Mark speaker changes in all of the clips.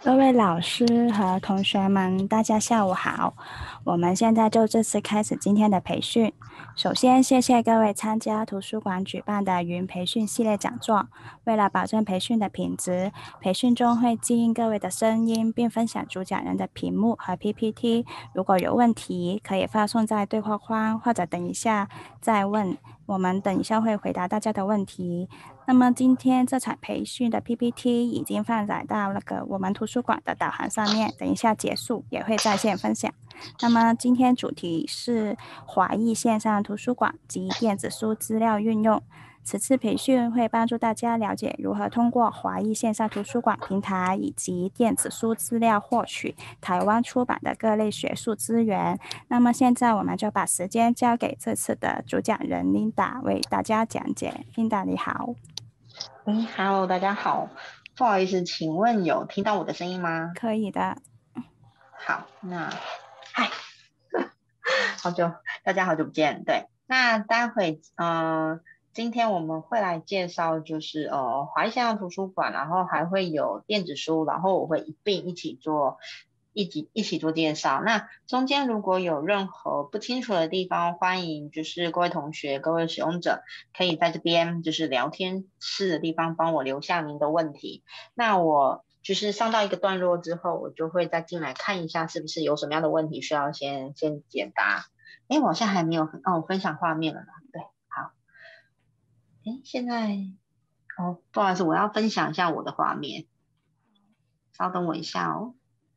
Speaker 1: 各位老师和同学们，大家下午好。我们现在就正式开始今天的培训。首先，谢谢各位参加图书馆举办的云培训系列讲座。为了保证培训的品质，培训中会记音各位的声音，并分享主讲人的屏幕和 PPT。如果有问题，可以发送在对话框，或者等一下再问。我们等一下会回答大家的问题。那么今天这场培训的 PPT 已经放载到我们图书馆的导航上面，等一下结束也会在线分享。那么今天主题是华译线上图书馆及电子书资料运用。此次培训会帮助大家了解如何通过华译线上图书馆平台以及电子书资料获取台湾出版的各类学术资源。那么现在我们就把时间交给这次的主讲人 Linda 为大家讲解。Linda 你好。
Speaker 2: Hello，大家好，不好意思，请问有听到我的声音吗？
Speaker 1: 可以的。
Speaker 2: 好，嗨，大家好久不见。对，那待会今天我们会来介绍，就是华裔线上图书馆，然后还会有电子书，然后我会一并一起做介绍。那中间如果有任何不清楚的地方，欢迎就是各位同学、各位使用者可以在这边就是聊天室的地方帮我留下您的问题。那我就是上到一个段落之后，我就会再进来看一下是不是有什么样的问题需要先解答。我好像还没有我分享画面了嘛？对，好。现在不好意思，我要分享一下我的画面，稍等我一下哦。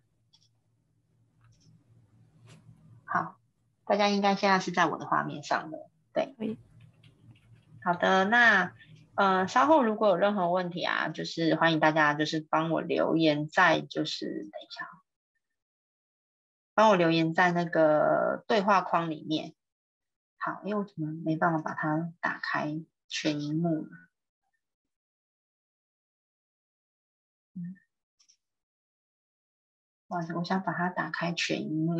Speaker 2: 好，大家应该现在是在我的画面上的，对。好的，那稍后如果有任何问题啊，就是欢迎大家就是帮我留言在就是等一下，帮我留言在那个对话框里面。好，因为我怎么没办法把它打开全荧幕呢？不好意思，我想把它打开全荧幕，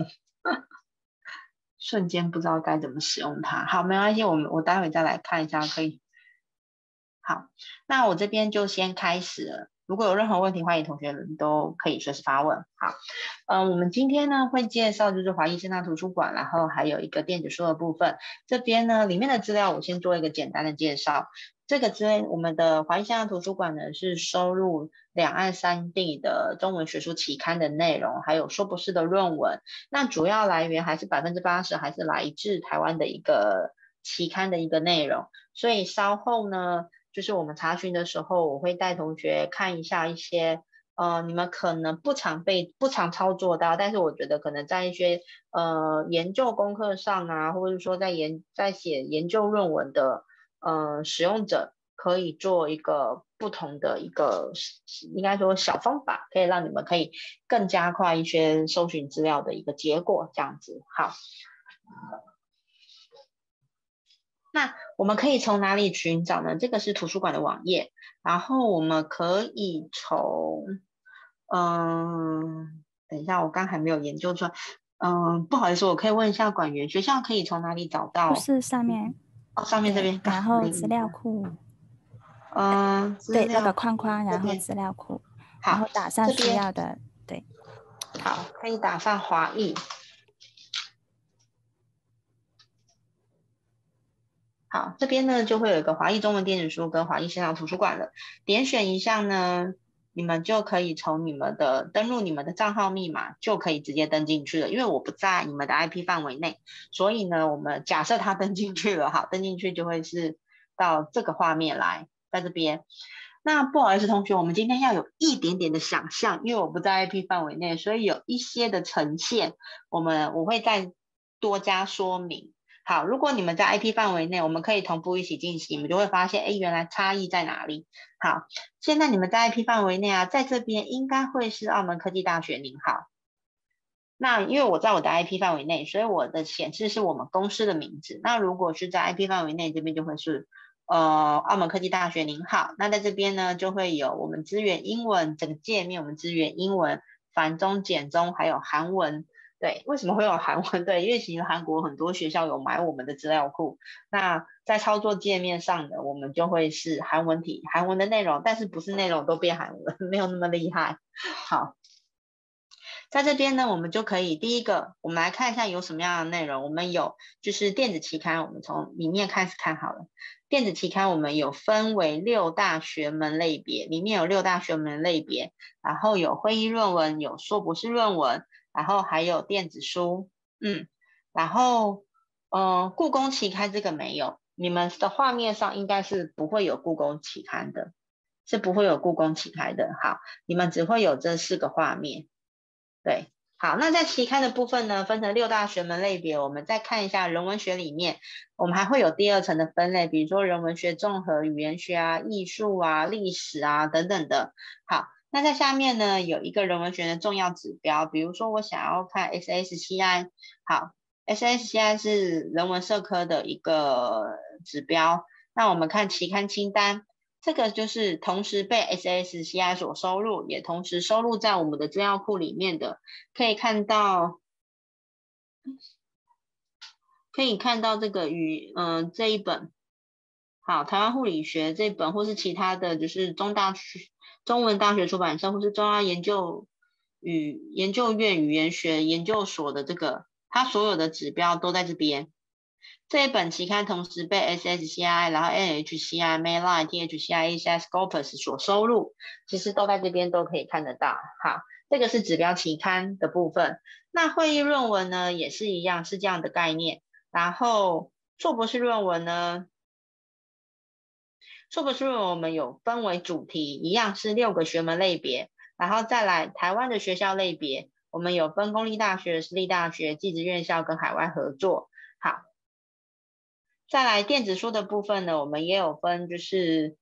Speaker 2: 瞬间不知道该怎么使用它。好，没关系，我待会再来看一下，可以。好，那我这边就先开始了。如果有任何问题，欢迎同学们都可以随时发问。好，我们今天呢会介绍就是华裔线上图书馆，然后还有一个电子书的部分。这边呢里面的资料我先做一个简单的介绍。这个我们的华裔线上图书馆呢是收录两岸三地的中文学术期刊的内容，还有硕博士的论文。那主要来源还是80%还是来自台湾的一个期刊的一个内容。所以稍后呢，就是我们查询的时候，我会带同学看一下一些你们可能不常操作到，但是我觉得可能在一些研究功课上啊，或者说在写研究论文的使用者，可以做一个不同的一个应该说小方法，可以让你们可以更加快一些搜寻资料的一个结果，这样子。好。那我们可以从哪里寻找呢？这个是图书馆的网页，然后我们可以等一下，我刚还没有研究出来，不好意思，我可以问一下管员，学校可以从哪里找到？
Speaker 1: 就是上面。
Speaker 2: 上面这
Speaker 1: 对，
Speaker 2: 边
Speaker 1: 然后资料库。对，那个
Speaker 2: 资料库
Speaker 1: 框框，然后
Speaker 2: 这边，
Speaker 1: 资料库，然
Speaker 2: 好，
Speaker 1: 后打上需
Speaker 2: 这边
Speaker 1: 要的。对。
Speaker 2: 好，可以打上华裔。好，这边呢就会有一个华裔中文电子书跟华裔线上图书馆了。点选一项呢，你们就可以从登录你们的账号密码，就可以直接登进去了。因为我不在你们的 IP 范围内，所以呢，我们假设他登进去了，好，登进去就会是到这个画面来，在这边。那不好意思，同学，我们今天要有一点点的想象，因为我不在 IP 范围内，所以有一些的呈现，我会再多加说明。好，如果你们在 IP 范围内，我们可以同步一起进行，你们就会发现，原来差异在哪里。好，现在你们在 IP 范围内啊，在这边应该会是澳门科技大学，您好。那因为我在我的 IP 范围内，所以我的显示是我们公司的名字。那如果是在 IP 范围内，这边就会是澳门科技大学，您好。那在这边呢，就会有我们支援英文整个界面，我们支援英文、繁中、简中，还有韩文。对，为什么会有韩文？对，因为其实韩国很多学校有买我们的资料库。那在操作界面上呢，我们就会是韩文的内容，但是不是内容都变韩文，没有那么厉害。好。 在这边呢，我们就可以第一个，我们来看一下有什么样的内容。我们有就是电子期刊，我们从里面开始看好了。电子期刊我们有分为6大学门类别，里面有6大学门类别，然后有会议论文，有硕博士论文，然后还有电子书，然后故宫期刊这个没有，你们的画面上应该是不会有故宫期刊的，是不会有故宫期刊的。好，你们只会有这4个画面。对，好，那在期刊的部分呢，分成6大学门类别，我们再看一下人文学里面，我们还会有第2层的分类，比如说人文学综合、语言学啊、艺术啊、历史啊等等的。好，那在下面呢，有一个人文学的重要指标，比如说我想要看 SSCI， 好，SSCI 是人文社科的一个指标，那我们看期刊清单。这个就是同时被 SSCI 所收录，也同时收录在我们的资料库里面的，可以看到这个这一本，好，台湾护理学这本，或是其他的就是中文大学出版社，或是中央研究院语言学研究所的这个，它所有的指标都在这边。这一本期刊同时被 SSCI， 然后 NHCI、Mainline、THCI、ACI、Scopus 所收录，其实都在这边都可以看得到。好，这个是指标期刊的部分。那会议论文呢，也是一样，是这样的概念。然后硕博士论文呢，硕博士论文我们有分为主题，一样是6个学门类别，然后再来台湾的学校类别，我们有分公立大学、私立大学、技职院校跟海外合作。好。再来电子书的部分呢，我们也有分，就是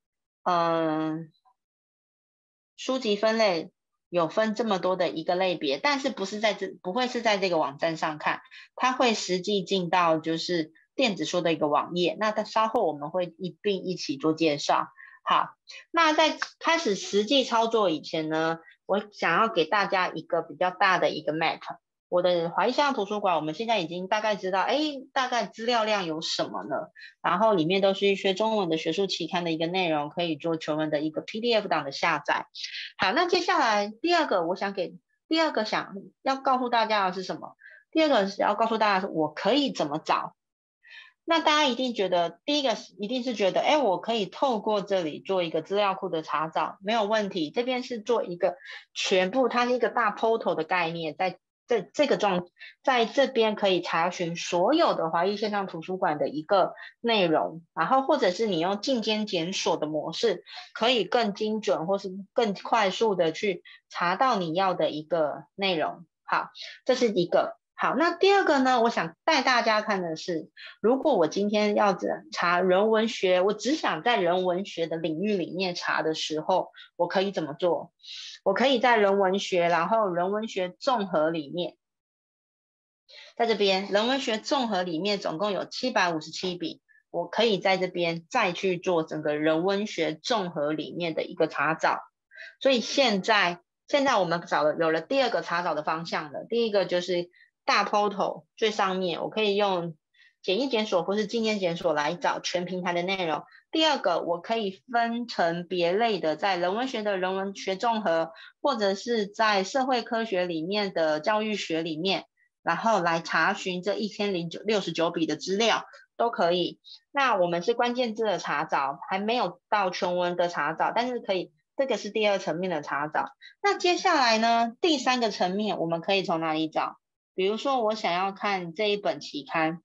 Speaker 2: 书籍分类有分这么多的一个类别，但是不会是在这个网站上看，它会实际进到就是电子书的一个网页，那它稍后我们会一并一起做介绍。好，那在开始实际操作以前呢，我想要给大家一个比较大的一个 map。我的华裔线上图书馆，我们现在已经大概知道，大概资料量有什么呢？然后里面都是一些中文的学术期刊的一个内容，可以做全文的一个 PDF 档的下载。好，那接下来第二个想要告诉大家的是什么？第二个是要告诉大家是我可以怎么找。那大家一定觉得，第一个一定是觉得，我可以透过这里做一个资料库的查找，没有问题。这边是做一个全部，它是一个大 portal 的概念，在这边可以查询所有的华裔线上图书馆的一个内容，然后或者是你用进阶检索的模式，可以更精准或是更快速的去查到你要的一个内容。好，这是一个。好，那第二个呢，我想带大家看的是，如果我今天要查人文学，我只想在人文学的领域里面查的时候，我可以怎么做？我可以在人文学，然后人文学综合里面，在这边人文学综合里面总共有757笔，我可以在这边再去做整个人文学综合里面的一个查找。所以现在我们有了第二个查找的方向了，第一个就是大 portal 最上面，我可以用简易检索或是进阶检索来找全平台的内容。第二个，我可以分成别类的，在人文学的人文学综合，或者是在社会科学里面的教育学里面，然后来查询这1069笔的资料都可以。那我们是关键字的查找，还没有到全文的查找，但是可以，这个是第二层面的查找。那接下来呢，第三个层面我们可以从哪里找？比如说我想要看这一本期刊，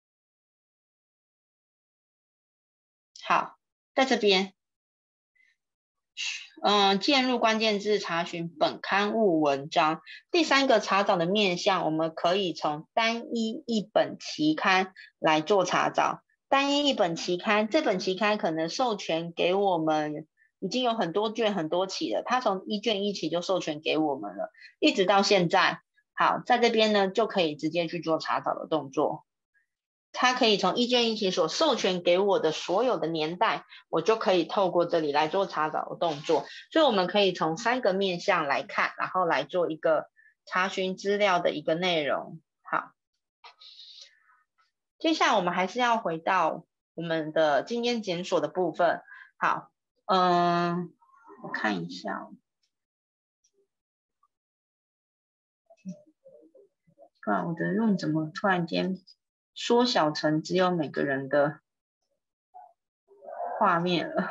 Speaker 2: 好，在这边，键入关键字查询本刊物文章。第三个查找的面向，我们可以从单一一本期刊来做查找。单一一本期刊，这本期刊可能授权给我们已经有很多卷很多期了，它从1卷1期就授权给我们了，一直到现在。好，在这边呢就可以直接去做查找的动作。它可以从1卷1期所授权给我的所有的年代，我就可以透过这里来做查找的动作。所以我们可以从3个面向来看，然后来做一个查询资料的一个内容。好，接下来我们还是要回到我们的进阶检索的部分。好，我看一下。 不然我的用怎么突然间缩小成只有每个人的画面了？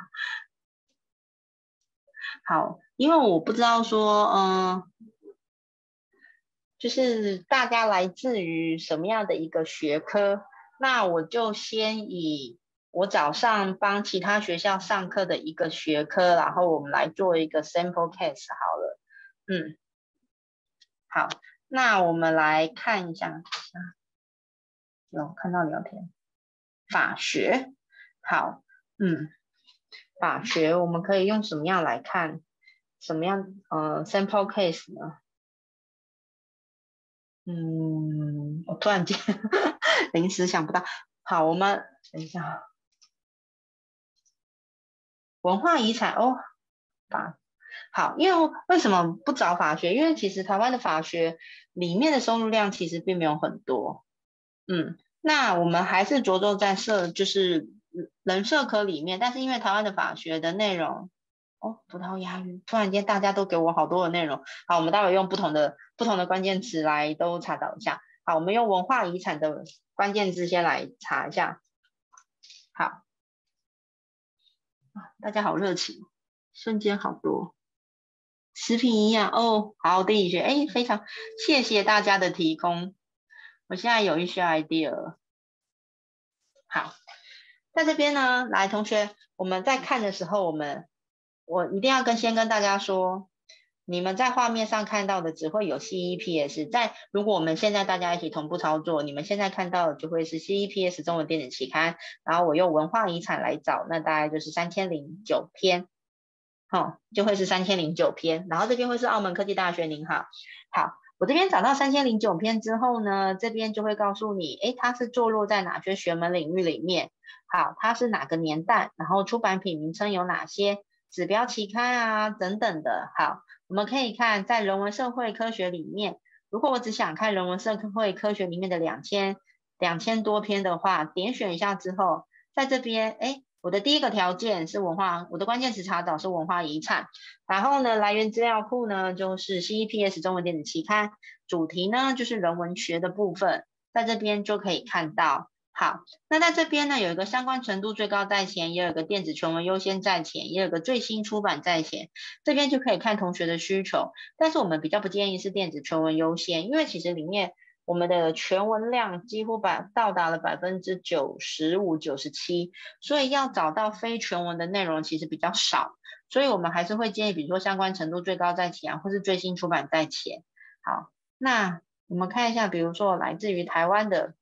Speaker 2: 好，因为我不知道说，就是大家来自于什么样的一个学科，那我就先以我早上帮其他学校上课的一个学科，然后我们来做一个 sample case 好了。好，那我们来看一下，有看到聊天，法学，好，法学我们可以用什么样来看？什么样sample case 呢？我突然间临时想不到。好，我们等一下，文化遗产哦，好，因为为什么不找法学？因为其实台湾的法学里面的收入量其实并没有很多。那我们还是着重在就是人社科里面，但是因为台湾的法学的内容，葡萄牙语，突然间大家都给我好多的内容。好，我们待会用不同的关键词来都查找一下。好，我们用文化遗产的关键字先来查一下。好，大家好热情，瞬间好多。食品营养哦，好，地理学，非常谢谢大家的提供，我现在有一些 idea 了。好，在这边呢，来同学，我们在看的时候，我一定要先跟大家说，你们在画面上看到的只会有 CEPS， 如果我们现在大家一起同步操作，你们现在看到的就会是 CEPS 中文电子期刊，然后我用文化遗产来找，那大概就是3009篇。就会是3009篇，然后这边会是澳门科技大学，您好。好，我这边找到3009篇之后呢，这边就会告诉你，它是坐落在哪些学门领域里面。好，它是哪个年代，然后出版品名称有哪些，指标期刊啊等等的。好，我们可以看在人文社会科学里面，如果我只想看人文社会科学里面的2000多篇的话，点选一下之后，在这边，我的第一个条件是我的关键词查找是文化遗产，然后呢，来源资料库呢就是 CEPS 中文电子期刊，主题呢就是人文学的部分，在这边就可以看到。好，那在这边呢有一个相关程度最高在前，也有一个电子全文优先在前，也有个最新出版在前，这边就可以看同学的需求，但是我们比较不建议是电子全文优先，因为其实里面我们的全文量几乎到达了95%、97%，所以要找到非全文的内容其实比较少，所以我们还是会建议，比如说相关程度最高在前或是最新出版在前。好，那我们看一下，比如说来自于台湾的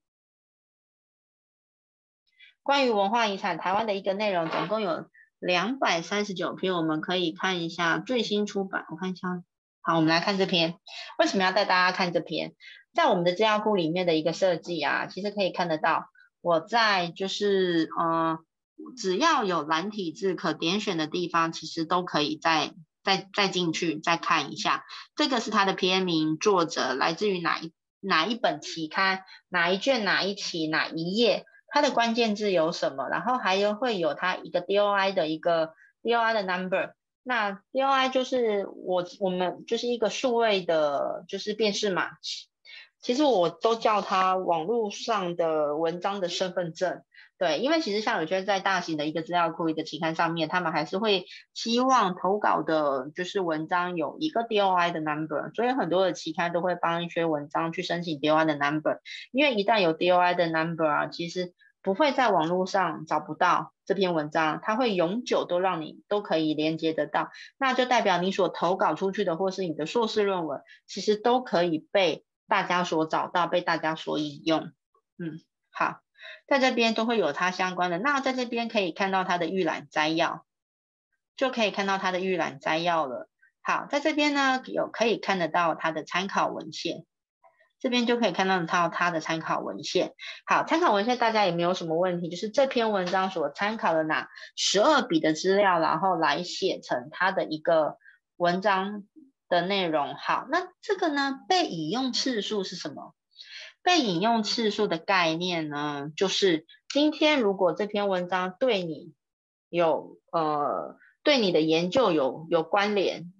Speaker 2: 关于文化遗产台湾的一个内容，总共有239篇，我们可以看一下最新出版，我看一下。好，我们来看这篇。为什么要带大家看这篇？在我们的资料库里面的一个设计啊，其实可以看得到，我在就是只要有繁体字可点选的地方，其实都可以再进去再看一下。这个是它的篇名，作者来自于哪一本期刊，哪一卷哪一期哪一页，它的关键字有什么，然后还会有它一个 DOI 的 number。那 DOI 就是我们就是一个数位的，就是辨识码。其实我都叫它网络上的文章的身份证。对，因为其实像有些在大型的一个资料库、一个期刊上面，他们还是会希望投稿的就是文章有一个 DOI 的 number， 所以很多的期刊都会帮一些文章去申请 DOI 的 number， 因为一旦有 DOI 的 number 啊，其实不会在网络上找不到这篇文章，它会永久都让你都可以连接得到，那就代表你所投稿出去的或是你的硕士论文，其实都可以被大家所找到，被大家所引用。好，在这边都会有它相关的，那在这边可以看到它的预览摘要，就可以看到它的预览摘要了。好，在这边呢可以看得到它的参考文献，这边就可以看到它的参考文献。好，参考文献大家也没有什么问题，就是这篇文章所参考的哪12笔的资料，然后来写成它的一个文章的内容。好，那这个呢被引用次数是什么？被引用次数的概念呢，就是今天如果这篇文章对你的研究有关联，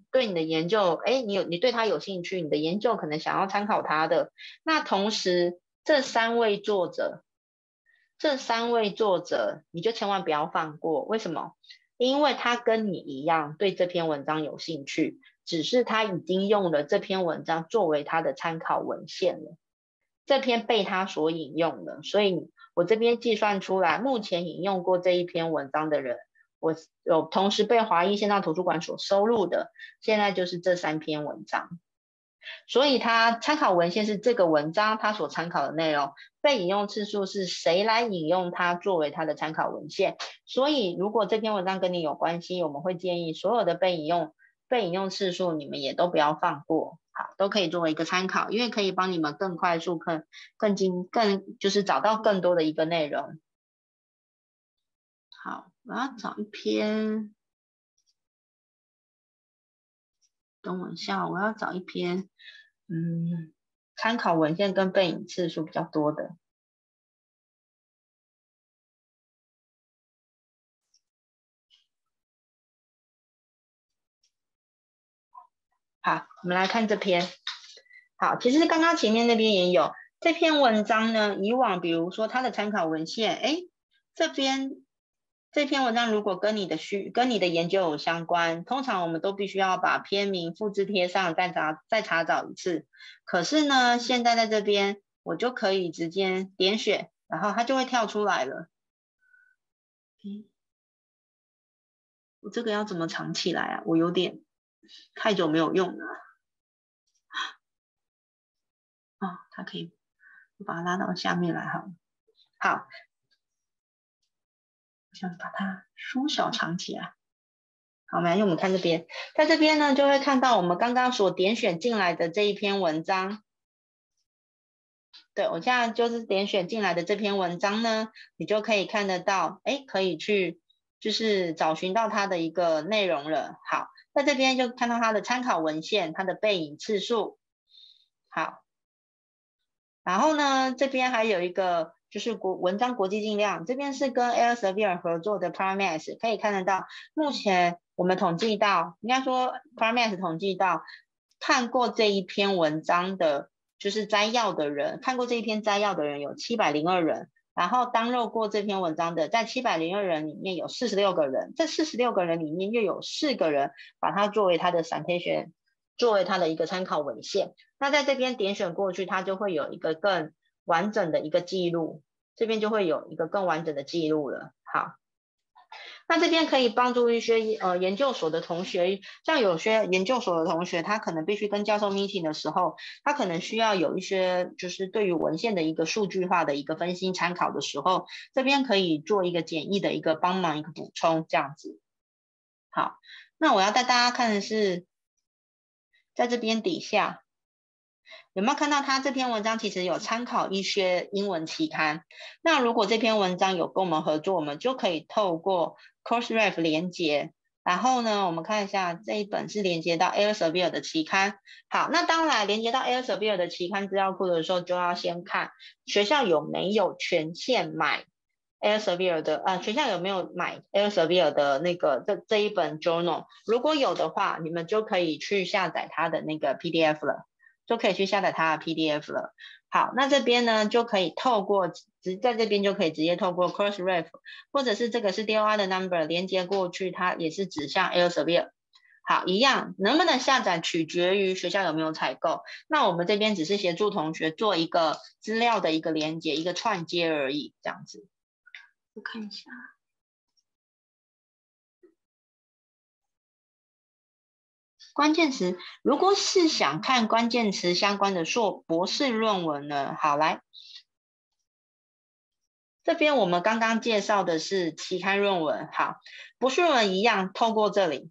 Speaker 2: 对你的研究，哎，你对他有兴趣，你的研究可能想要参考他的。那同时这三位作者你就千万不要放过。为什么？因为他跟你一样对这篇文章有兴趣，只是他已经用了这篇文章作为他的参考文献了，这篇被他所引用了，所以我这边计算出来，目前引用过这一篇文章的人，我有同时被华裔线上图书馆所收录的，现在就是这3篇文章。所以他参考文献是这个文章他所参考的内容，被引用次数是谁来引用它作为他的参考文献。所以如果这篇文章跟你有关系，我们会建议所有的被引用次数你们也都不要放过，好，都可以作为一个参考，因为可以帮你们更快速、更就是找到更多的一个内容。好，我要找一篇，等我一下，我要找一篇，参考文献跟被引次数比较多的。好，我们来看这篇。好，其实刚刚前面那边也有这篇文章呢。以往比如说它的参考文献，这篇文章如果跟你的研究有相关，通常我们都必须要把篇名复制贴上，再查找一次。可是呢，现在在这边我就可以直接点选，然后它就会跳出来了。我这个要怎么藏起来啊？我有点太久没有用了。它可以把它拉到下面来哈。好，我想把它缩小藏起来。好，我们看这边，在这边呢就会看到我们刚刚所点选进来的这一篇文章。对，我现在就是点选进来的这篇文章呢，你就可以看得到，可以去就是找寻到它的一个内容了。好，在这边就看到它的参考文献，它的被引次数。好，然后呢，这边还有一个就是文章国际竞量，这边是跟 Elsevier 合作的 PubMed， 可以看得到，目前我们统计到，应该说 PubMed 统计到看过这一篇文章的，就是摘要的人，看过这一篇摘要的人有702人，然后download过这篇文章的，在702人里面有46个人，这46个人里面又有4个人把它作为他的 citation， 作为他的一个参考文献。那在这边点选过去，它就会有一个更完整的一个记录，这边就会有一个更完整的记录了。好，那这边可以帮助一些研究所的同学，像有些研究所的同学，他可能必须跟教授 meeting 的时候，他可能需要有一些就是对于文献的一个数据化的一个分析参考的时候，这边可以做一个简易的一个帮忙一个补充这样子。好，那我要带大家看的是在这边底下。有没有看到他这篇文章其实有参考一些英文期刊？那如果这篇文章有跟我们合作，我们就可以透过 Crossref 连接，然后呢，我们看一下这一本是连接到 Elsevier 的期刊。好，那当然连接到 Elsevier 的期刊资料库的时候，就要先看学校有没有权限买 Elsevier 的学校有没有买 Elsevier 的那个这一本 journal？ 如果有的话，你们就可以去下载它的那个 PDF 了。就可以去下载它的 PDF 了。好，那这边呢就可以透过在这边就可以直接透过 Crossref， 或者是这个是 DOI 的 number 连接过去，它也是指向 Elsevier。好，一样，能不能下载取决于学校有没有采购。那我们这边只是协助同学做一个资料的一个连接，一个串接而已，这样子。我看一下。关键词，如果是想看关键词相关的博士论文呢，好，来，这边我们刚刚介绍的是期刊论文，好，博士论文一样，透过这里，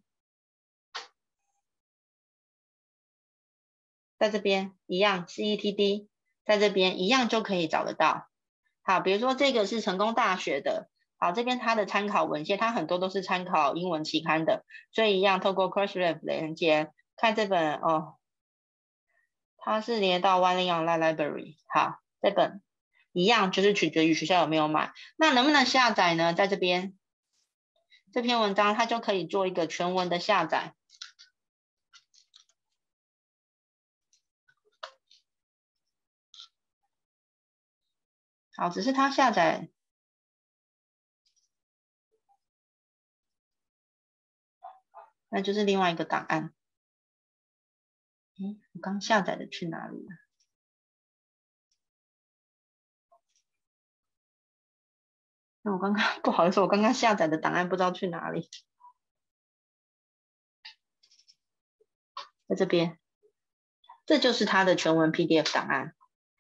Speaker 2: 在这边一样 CETD， 在这边一样就可以找得到。好，比如说这个是成功大学的，好，这边它的参考文献，它很多都是参考英文期刊的，所以一样透过 Crossref 连接看这本它是连到 Wiley Online Library， 好，这本一样就是取决于学校有没有买。那能不能下载呢？在这边这篇文章它就可以做一个全文的下载。 好，只是它下载，那就是另外一个档案。我刚下载的去哪里了？那我刚刚不好意思，我刚刚下载的档案不知道去哪里，在这边，这就是它的全文 PDF 档案。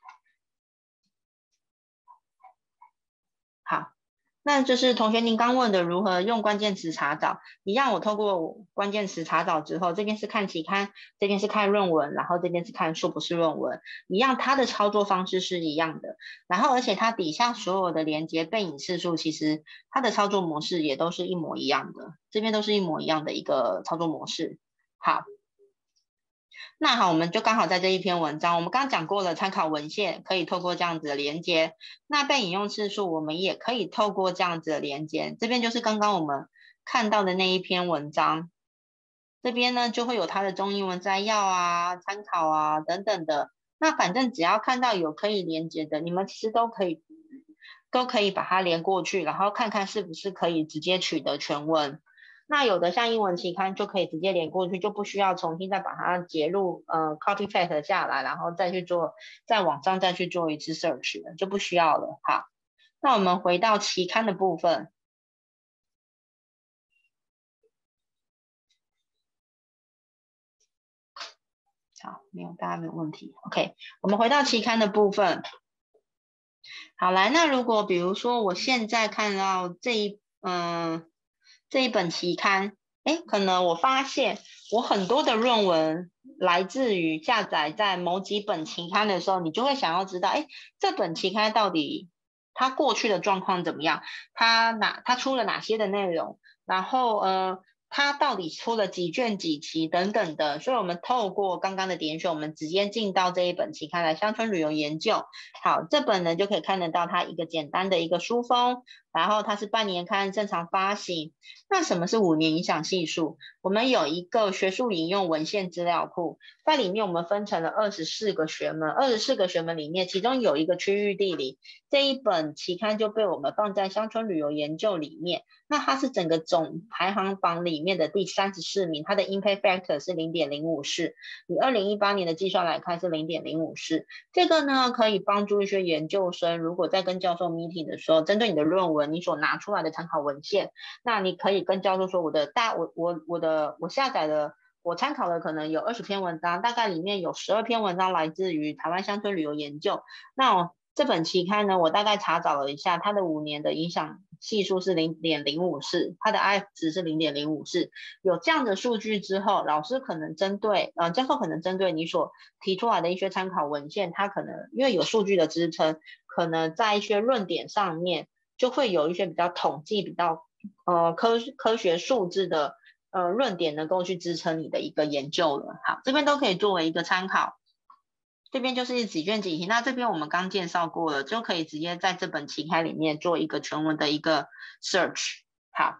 Speaker 2: 好，那就是同学您刚问的如何用关键词查找，一样我透过关键词查找之后，这边是看期刊，这边是看论文，然后这边是看硕博士论文，一样它的操作方式是一样的，然后而且它底下所有的连接背影次数，其实它的操作模式也都是一模一样的，这边都是一模一样的一个操作模式。好。那好，我们就刚好在这一篇文章，我们刚刚讲过了，参考文献可以透过这样子的连接，那被引用次数我们也可以透过这样子的连接，这边就是刚刚我们看到的那一篇文章，这边呢就会有它的中英文摘要啊、参考啊等等的，那反正只要看到有可以连接的，你们其实都可以把它连过去，然后看看是不是可以直接取得全文。那有的像英文期刊就可以直接连过去，就不需要重新再把它截录copy paste 下来，然后再去做在网上再去做一次 search 了，就不需要了。好，那我们回到期刊的部分。好，大家没有问题。OK， 我们回到期刊的部分。好，来，那如果比如说我现在看到这一本期刊，可能我发现我很多的论文来自于下载在某几本期刊的时候，你就会想要知道，这本期刊到底它过去的状况怎么样？它出了哪些的内容？然后它到底出了几卷几期等等的，所以我们透过刚刚的点选，我们直接进到这一本期刊来乡村旅游研究。好，这本呢就可以看得到它一个简单的一个书封，然后它是半年刊正常发行。那什么是5年影响系数？我们有一个学术引用文献资料库，在里面我们分成了24个学门，24个学门里面，其中有一个区域地理，这一本期刊就被我们放在乡村旅游研究里面。那它是整个总排行榜里面的第34名，它的 impact factor 是0.054，以2018年的计算来看是0.054。这个呢可以帮助一些研究生，如果在跟教授 meeting 的时候，针对你的论文，你所拿出来的参考文献，那你可以跟教授说，我下载的。我参考的可能有20篇文章，大概里面有12篇文章来自于台湾乡村旅游研究。那这本期刊呢，我大概查找了一下，它的5年的影响系数是0.054，它的 IF 值是0.054。有这样的数据之后，老师可能教授可能针对你所提出来的一些参考文献，它可能因为有数据的支撑，可能在一些论点上面就会有一些比较统计、比较科学数字的论点能够去支撑你的一个研究了。好，这边都可以作为一个参考。这边就是几卷几题，那这边我们刚介绍过了，就可以直接在这本期刊里面做一个全文的一个 search。好，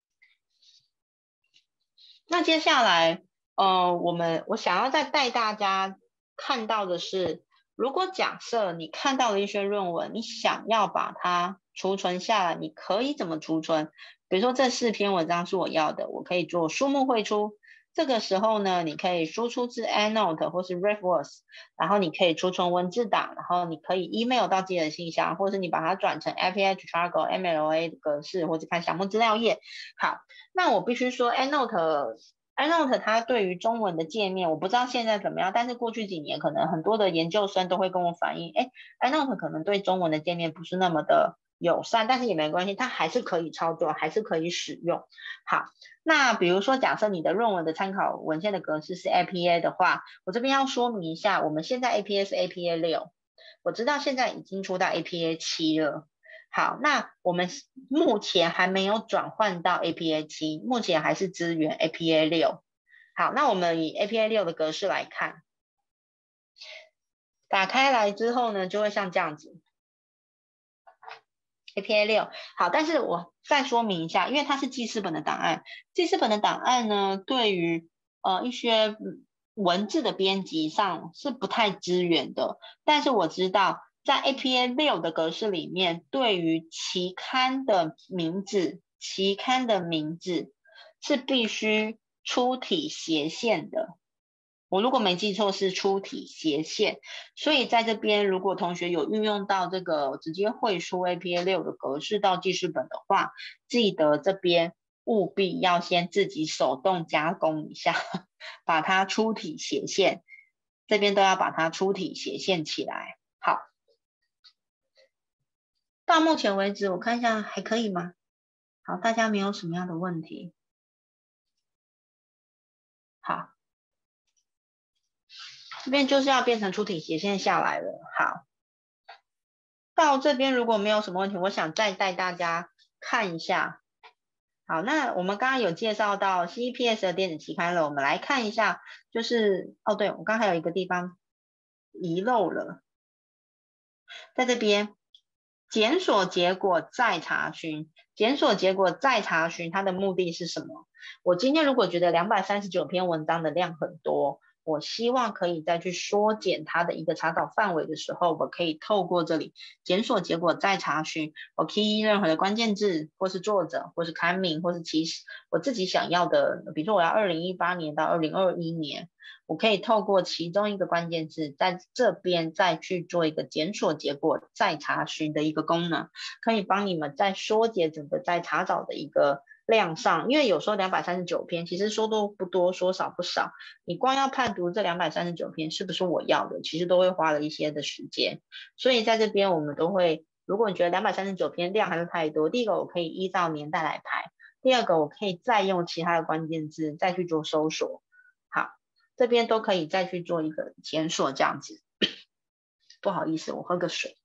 Speaker 2: 那接下来我想要再带大家看到的是，如果假设你看到了一些论文，你想要把它储存下来，你可以怎么储存？比如说这4篇文章是我要的，我可以做书目汇出。这个时候呢，你可以输出至 EndNote 或是 RefWorks， 然后你可以储存文字档，然后你可以 email 到自己的信箱，或是你把它转成 APA Chargo MLA 的格式，或者看项目资料页。好，那我必须说 EndNote 它对于中文的界面，我不知道现在怎么样，但是过去几年可能很多的研究生都会跟我反映，EndNote 可能对中文的界面不是那么的友善，但是也没关系，它还是可以操作，还是可以使用。好，那比如说假设你的论文的参考文献的格式是 APA 的话，我这边要说明一下，我们现在 APA 是 APA 6，我知道现在已经出到 APA 7了。好，那我们目前还没有转换到 APA 7，目前还是支援 APA 6。好，那我们以 APA 6的格式来看，打开来之后呢，就会像这样子。APA 6，好，但是我再说明一下，因为它是记事本的档案，记事本的档案呢，对于一些文字的编辑上是不太支援的，但是我知道在 APA6 的格式里面，对于期刊的名字是必须出体斜线的。我如果没记错是出体斜线，所以在这边如果同学有运用到这个直接汇出 APA6 的格式到记事本的话，记得这边务必要先自己手动加工一下，把它出体斜线，这边都要把它出体斜线起来。好，到目前为止我看一下还可以吗？好，大家没有什么样的问题。好，这边就是要变成出体斜线下来了。好，到这边如果没有什么问题，我想再带大家看一下。好，那我们刚刚有介绍到 CEPS 的电子期刊了，我们来看一下，就是对，我刚还有一个地方遗漏了，在这边检索结果再查询，它的目的是什么？我今天如果觉得239篇文章的量很多，我希望可以再去缩减它的一个查找范围的时候，我可以透过这里检索结果再查询，我 key 任何的关键字，或是作者，或是刊名，或是我自己想要的，比如说我要2018年到2021年，我可以透过其中一个关键字，在这边再去做一个检索结果再查询的一个功能，可以帮你们在缩减整个在查找的一个量上，因为有时候239篇其实说多不多，说少不少，你光要判读这239篇是不是我要的，其实都会花了一些的时间，所以在这边我们都会，如果你觉得239篇量还是太多，第一个我可以依照年代来排，第二个我可以再用其他的关键字再去做搜索。好，这边都可以再去做一个检索这样子。不好意思，我喝个水。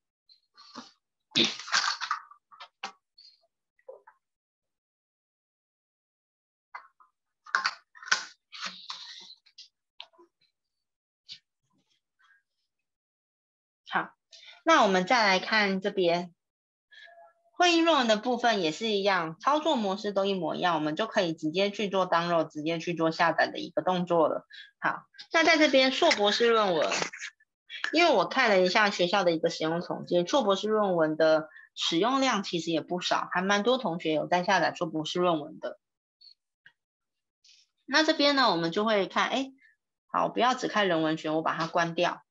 Speaker 2: 好，那我们再来看这边会议论文的部分也是一样，操作模式都一模一样，我们就可以直接去做 download， 直接去做下载的一个动作了。好，那在这边硕博士论文，因为我看了一下学校的一个使用统计，硕博士论文的使用量其实也不少，还蛮多同学有在下载硕博士论文的。那这边呢，我们就会看，好，不要只看人文学，我把它关掉。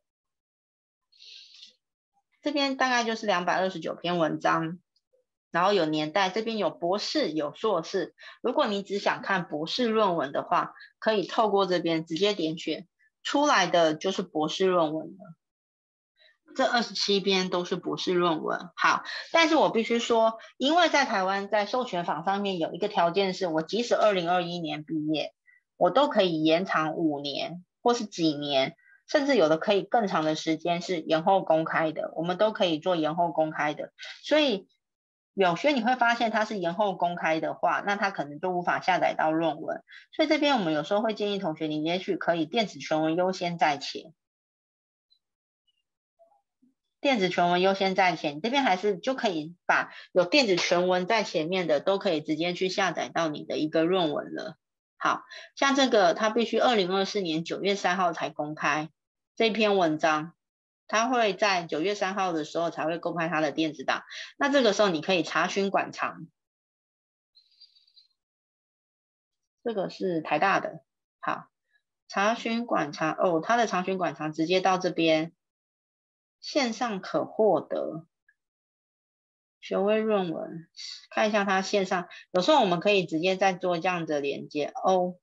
Speaker 2: 这边大概就是229篇文章，然后有年代，这边有博士有硕士。如果你只想看博士论文的话，可以透过这边直接点选，出来的就是博士论文了。这27篇都是博士论文。好，但是我必须说，因为在台湾在授权法上面有一个条件是，我即使2021年毕业，我都可以延长5年或是几年，甚至有的可以更长的时间是延后公开的，我们都可以做延后公开的。所以有些你会发现它是延后公开的话，那它可能就无法下载到论文。所以这边我们有时候会建议同学，你也许可以电子全文优先在前。电子全文优先在前，这边还是就可以把有电子全文在前面的都可以直接去下载到你的一个论文了。好，像这个它必须2024年9月3号才公开这篇文章，它会在9月3号的时候才会公开它的电子档。那这个时候你可以查询馆藏，这个是台大的。好，查询馆藏它的查询馆藏直接到这边。线上可获得学位论文，看一下它线上，有时候我们可以直接再做这样的连接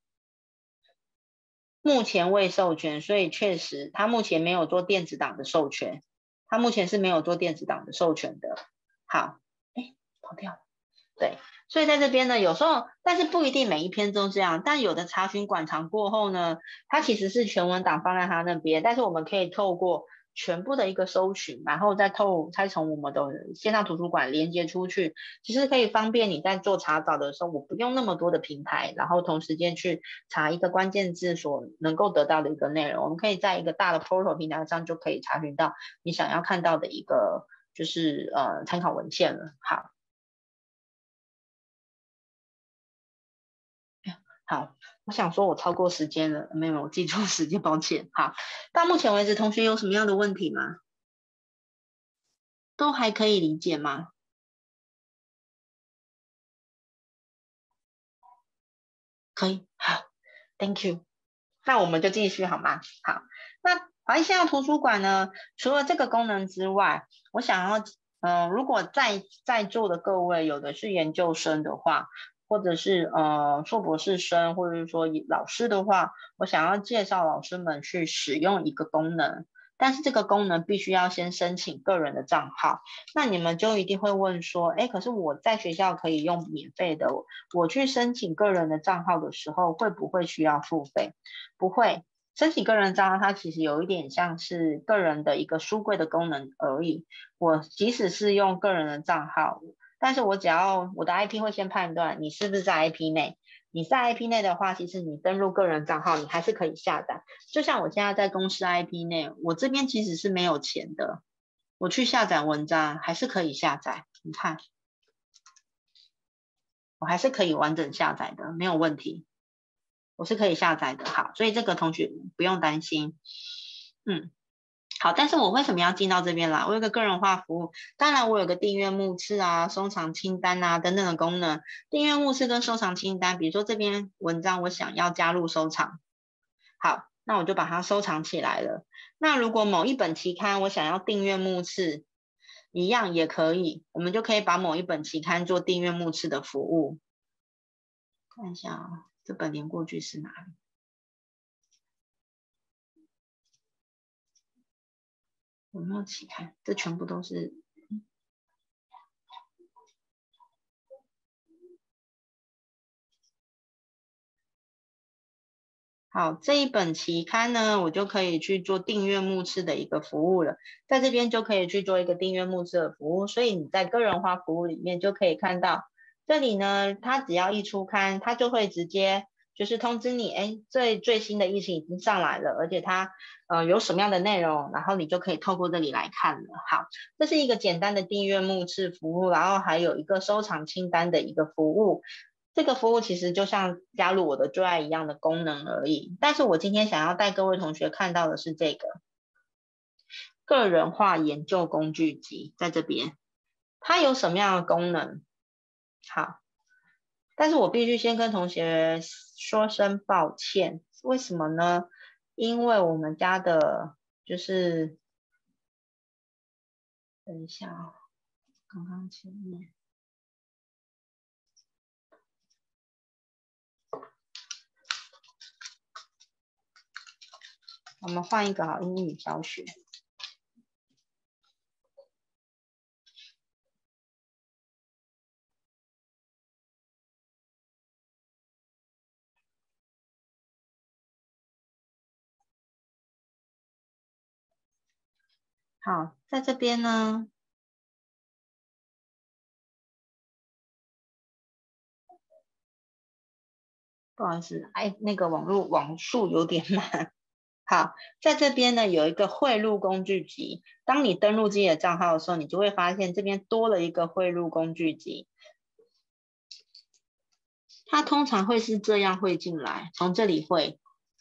Speaker 2: 目前未授权，所以确实它目前没有做电子档的授权，它目前是没有做电子档的授权的。好，跑掉了，对，所以在这边呢，有时候，但是不一定每一篇都这样，但有的查询馆藏过后呢，它其实是全文档放在它那边，但是我们可以透过全部的一个搜寻，然后再从我们的线上图书馆连接出去，其实可以方便你在做查找的时候，我不用那么多的平台，然后同时间去查一个关键字所能够得到的一个内容，我们可以在一个大的 portal 平台上就可以查询到你想要看到的一个就是参考文献了。好，我想说我超过时间了，没有，我记错时间，抱歉。好，到目前为止，同学有什么样的问题吗？ 都还可以理解吗？可以，好 ，Thank you。那我们就继续好吗？好，那华裔线上图书馆呢，除了这个功能之外，我想要，如果在座的各位有的是研究生的话，或者是硕博士生，或者是说老师的话，我想要介绍老师们去使用一个功能。但是这个功能必须要先申请个人的账号，那你们就一定会问说，哎，可是我在学校可以用免费的，我去申请个人的账号的时候，会不会需要付费？不会，申请个人账号它其实有一点像是个人的一个书柜的功能而已。我即使是用个人的账号，但是我只要我的 IP 会先判断你是不是在 IP 内。你在 IP 内的话，其实你登录个人账号，你还是可以下载。就像我现在在公司 IP 内，我这边其实是没有钱的，我去下载文章还是可以下载。你看，我还是可以完整下载的，没有问题，我是可以下载的。好，所以这个同学不用担心。好，但是我为什么要进到这边来？我有个个人化服务，当然我有个订阅目次啊、收藏清单啊等等的功能。订阅目次跟收藏清单，比如说这篇文章我想要加入收藏，好，那我就把它收藏起来了。那如果某一本期刊我想要订阅目次，一样也可以，我们就可以把某一本期刊做订阅目次的服务。看一下啊，这本连过句是哪里？有没有期刊？这全部都是。好，这一本期刊呢，我就可以去做订阅目次的一个服务了，在这边就可以去做一个订阅目次的服务，所以你在个人化服务里面就可以看到，这里呢，它只要一出刊，它就会直接就是通知你，哎，最新的疫情已经上来了，而且它有什么样的内容，然后你就可以透过这里来看了。好，这是一个简单的订阅目次服务，然后还有一个收藏清单的一个服务。这个服务其实就像加入我的最爱一样的功能而已，但是我今天想要带各位同学看到的是这个个人化研究工具集，在这边它有什么样的功能？好，但是我必须先跟同学说声抱歉，为什么呢？因为我们家的就是等一下啊，刚刚前面。我们换一个好，英语教学。好，在这边呢，不好意思，哎，那个网速有点慢。好，在这边呢有一个汇入工具集，当你登录自己的账号的时候，你就会发现这边多了一个汇入工具集。它通常会是这样汇进来，从这里汇。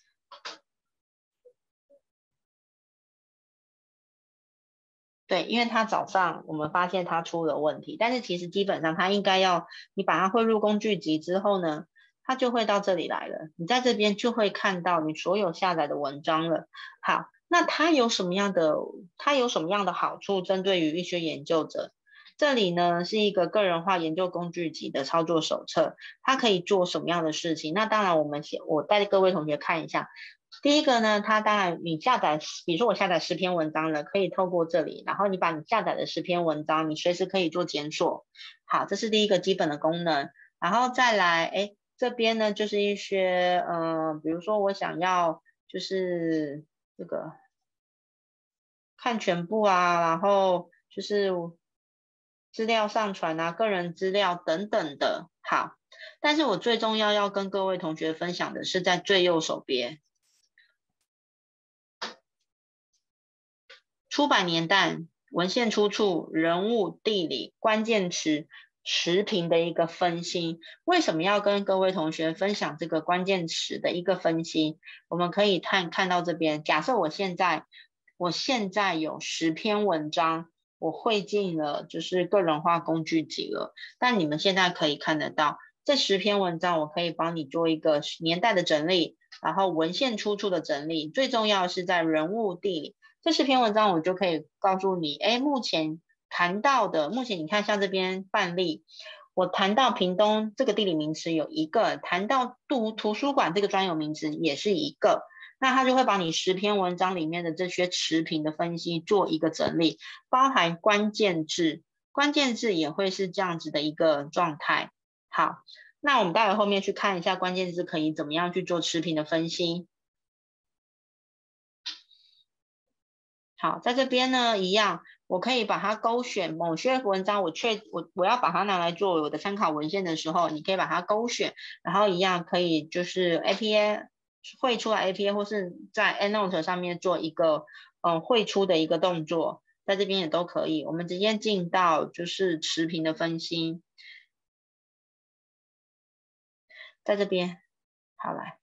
Speaker 2: 对，因为它早上我们发现它出了问题，但是其实基本上它应该要你把它汇入工具集之后呢，它就会到这里来了。你在这边就会看到你所有下载的文章了。好，那它有什么样的好处？针对于医学研究者，这里呢是一个个人化研究工具集的操作手册，它可以做什么样的事情？那当然我带各位同学看一下。第一个呢，它当然你下载，比如说我下载10篇文章了，可以透过这里，然后你把你下载的10篇文章，你随时可以做检索。好，这是第一个基本的功能。然后再来，哎，这边呢就是一些，比如说我想要就是这个看全部啊，然后就是资料上传啊，个人资料等等的。好，但是我最重要跟各位同学分享的是在最右手边。出版年代、文献出处、人物、地理、关键词、时评的一个分析。为什么要跟各位同学分享这个关键词的一个分析？我们可以看到这边，假设我现在有10篇文章， 我汇进了就是个人化工具集了。但你们现在可以看得到，这10篇文章我可以帮你做一个年代的整理，然后文献出处的整理，最重要的是在人物地理。这10篇文章我就可以告诉你，目前谈到的，目前你看像这边范例，我谈到屏东这个地理名词有一个，谈到图书馆这个专有名词也是一个，那他就会把你10篇文章里面的这些词频的分析做一个整理，包含关键字，关键字也会是这样子的一个状态。好，那我们待会后面去看一下关键字可以怎么样去做词频的分析。好，在这边呢一样，我可以把它勾选某些文章，我要把它拿来做我的参考文献的时候，你可以把它勾选，然后一样可以就是 APA 汇出来 APA 或是在 EndNote 上面做一个汇出的一个动作，在这边也都可以。我们直接进到就是词频的分析，在这边，好来。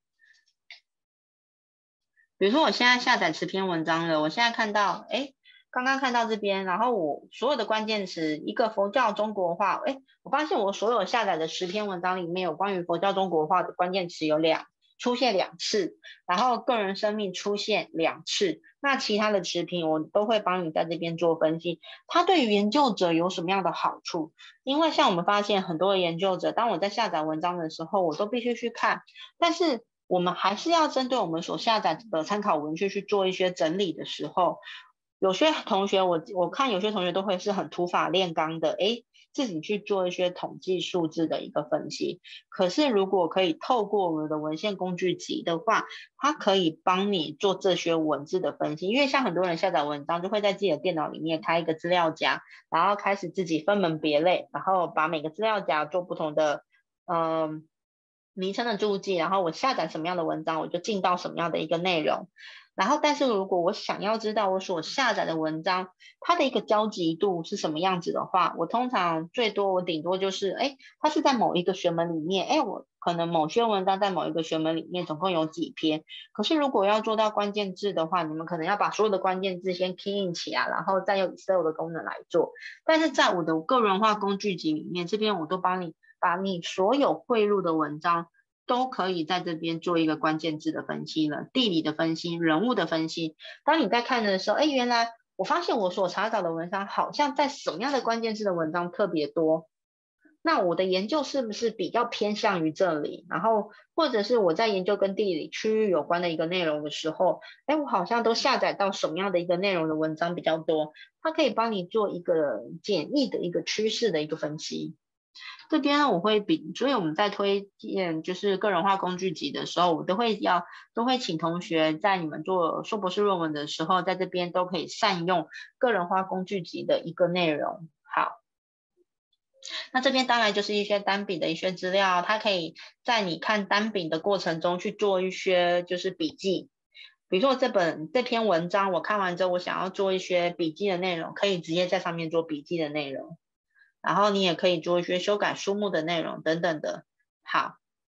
Speaker 2: 比如说我现在下载10篇文章了，我现在看到，刚刚看到这边，然后我所有的关键词，一个佛教中国化，我发现我所有下载的10篇文章里面有关于佛教中国化的关键词出现2次，然后个人生命出现2次，那其他的词频我都会帮你在这边做分析，它对于研究者有什么样的好处？因为像我们发现很多的研究者，当我在下载文章的时候，我都必须去看，但是我们还是要针对我们所下载的参考文去做一些整理的时候，有些同学我看有些同学都会是很土法炼钢的，自己去做一些统计数字的一个分析。可是如果可以透过我们的文献工具集的话，它可以帮你做这些文字的分析。因为像很多人下载文章就会在自己的电脑里面开一个资料夹，然后开始自己分门别类，然后把每个资料夹做不同的名称的注记，然后我下载什么样的文章，我就进到什么样的一个内容。然后，但是如果我想要知道我所下载的文章它的一个交集度是什么样子的话，我通常我顶多就是，它是在某一个学门里面，我可能某些文章在某一个学门里面总共有几篇。可是如果要做到关键字的话，你们可能要把所有的关键字先 key in 起来，然后再用 Excel 的功能来做。但是在我的个人化工具集里面，这边我都帮你把你所有汇入的文章都可以在这边做一个关键字的分析了，地理的分析，人物的分析。当你在看的时候，原来我发现我所查找的文章好像在什么样的关键字的文章特别多，那我的研究是不是比较偏向于这里？然后或者是我在研究跟地理区域有关的一个内容的时候，我好像都下载到什么样的一个内容的文章比较多？它可以帮你做一个简易的一个趋势的一个分析。这边呢，所以我们在推荐就是个人化工具集的时候，我都会请同学在你们做硕博士论文的时候，在这边都可以善用个人化工具集的一个内容。好，那这边当然就是一些单笔的一些资料，它可以在你看单笔的过程中去做一些就是笔记。比如说这篇文章我看完之后，我想要做一些笔记的内容，可以直接在上面做笔记的内容。然后你也可以做一些修改书目的内容等等的。好，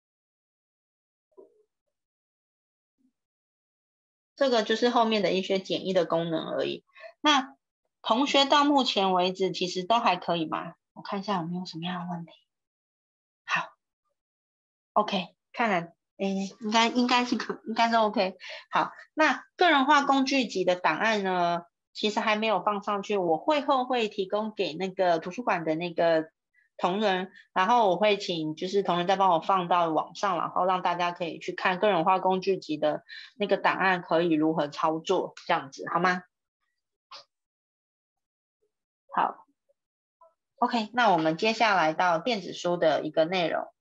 Speaker 2: 这个就是后面的一些简易的功能而已。那同学到目前为止其实都还可以吗？我看一下有没有什么样的问题。好 ，OK， 看来应该是 OK。好，那个人化工具集的档案呢，其实还没有放上去，我会后会提供给那个图书馆的那个同仁，然后我会请就是同仁再帮我放到网上，然后让大家可以去看个人化工具集的那个档案可以如何操作，这样子好吗？好 ，OK， 那我们接下来到电子书的一个内容。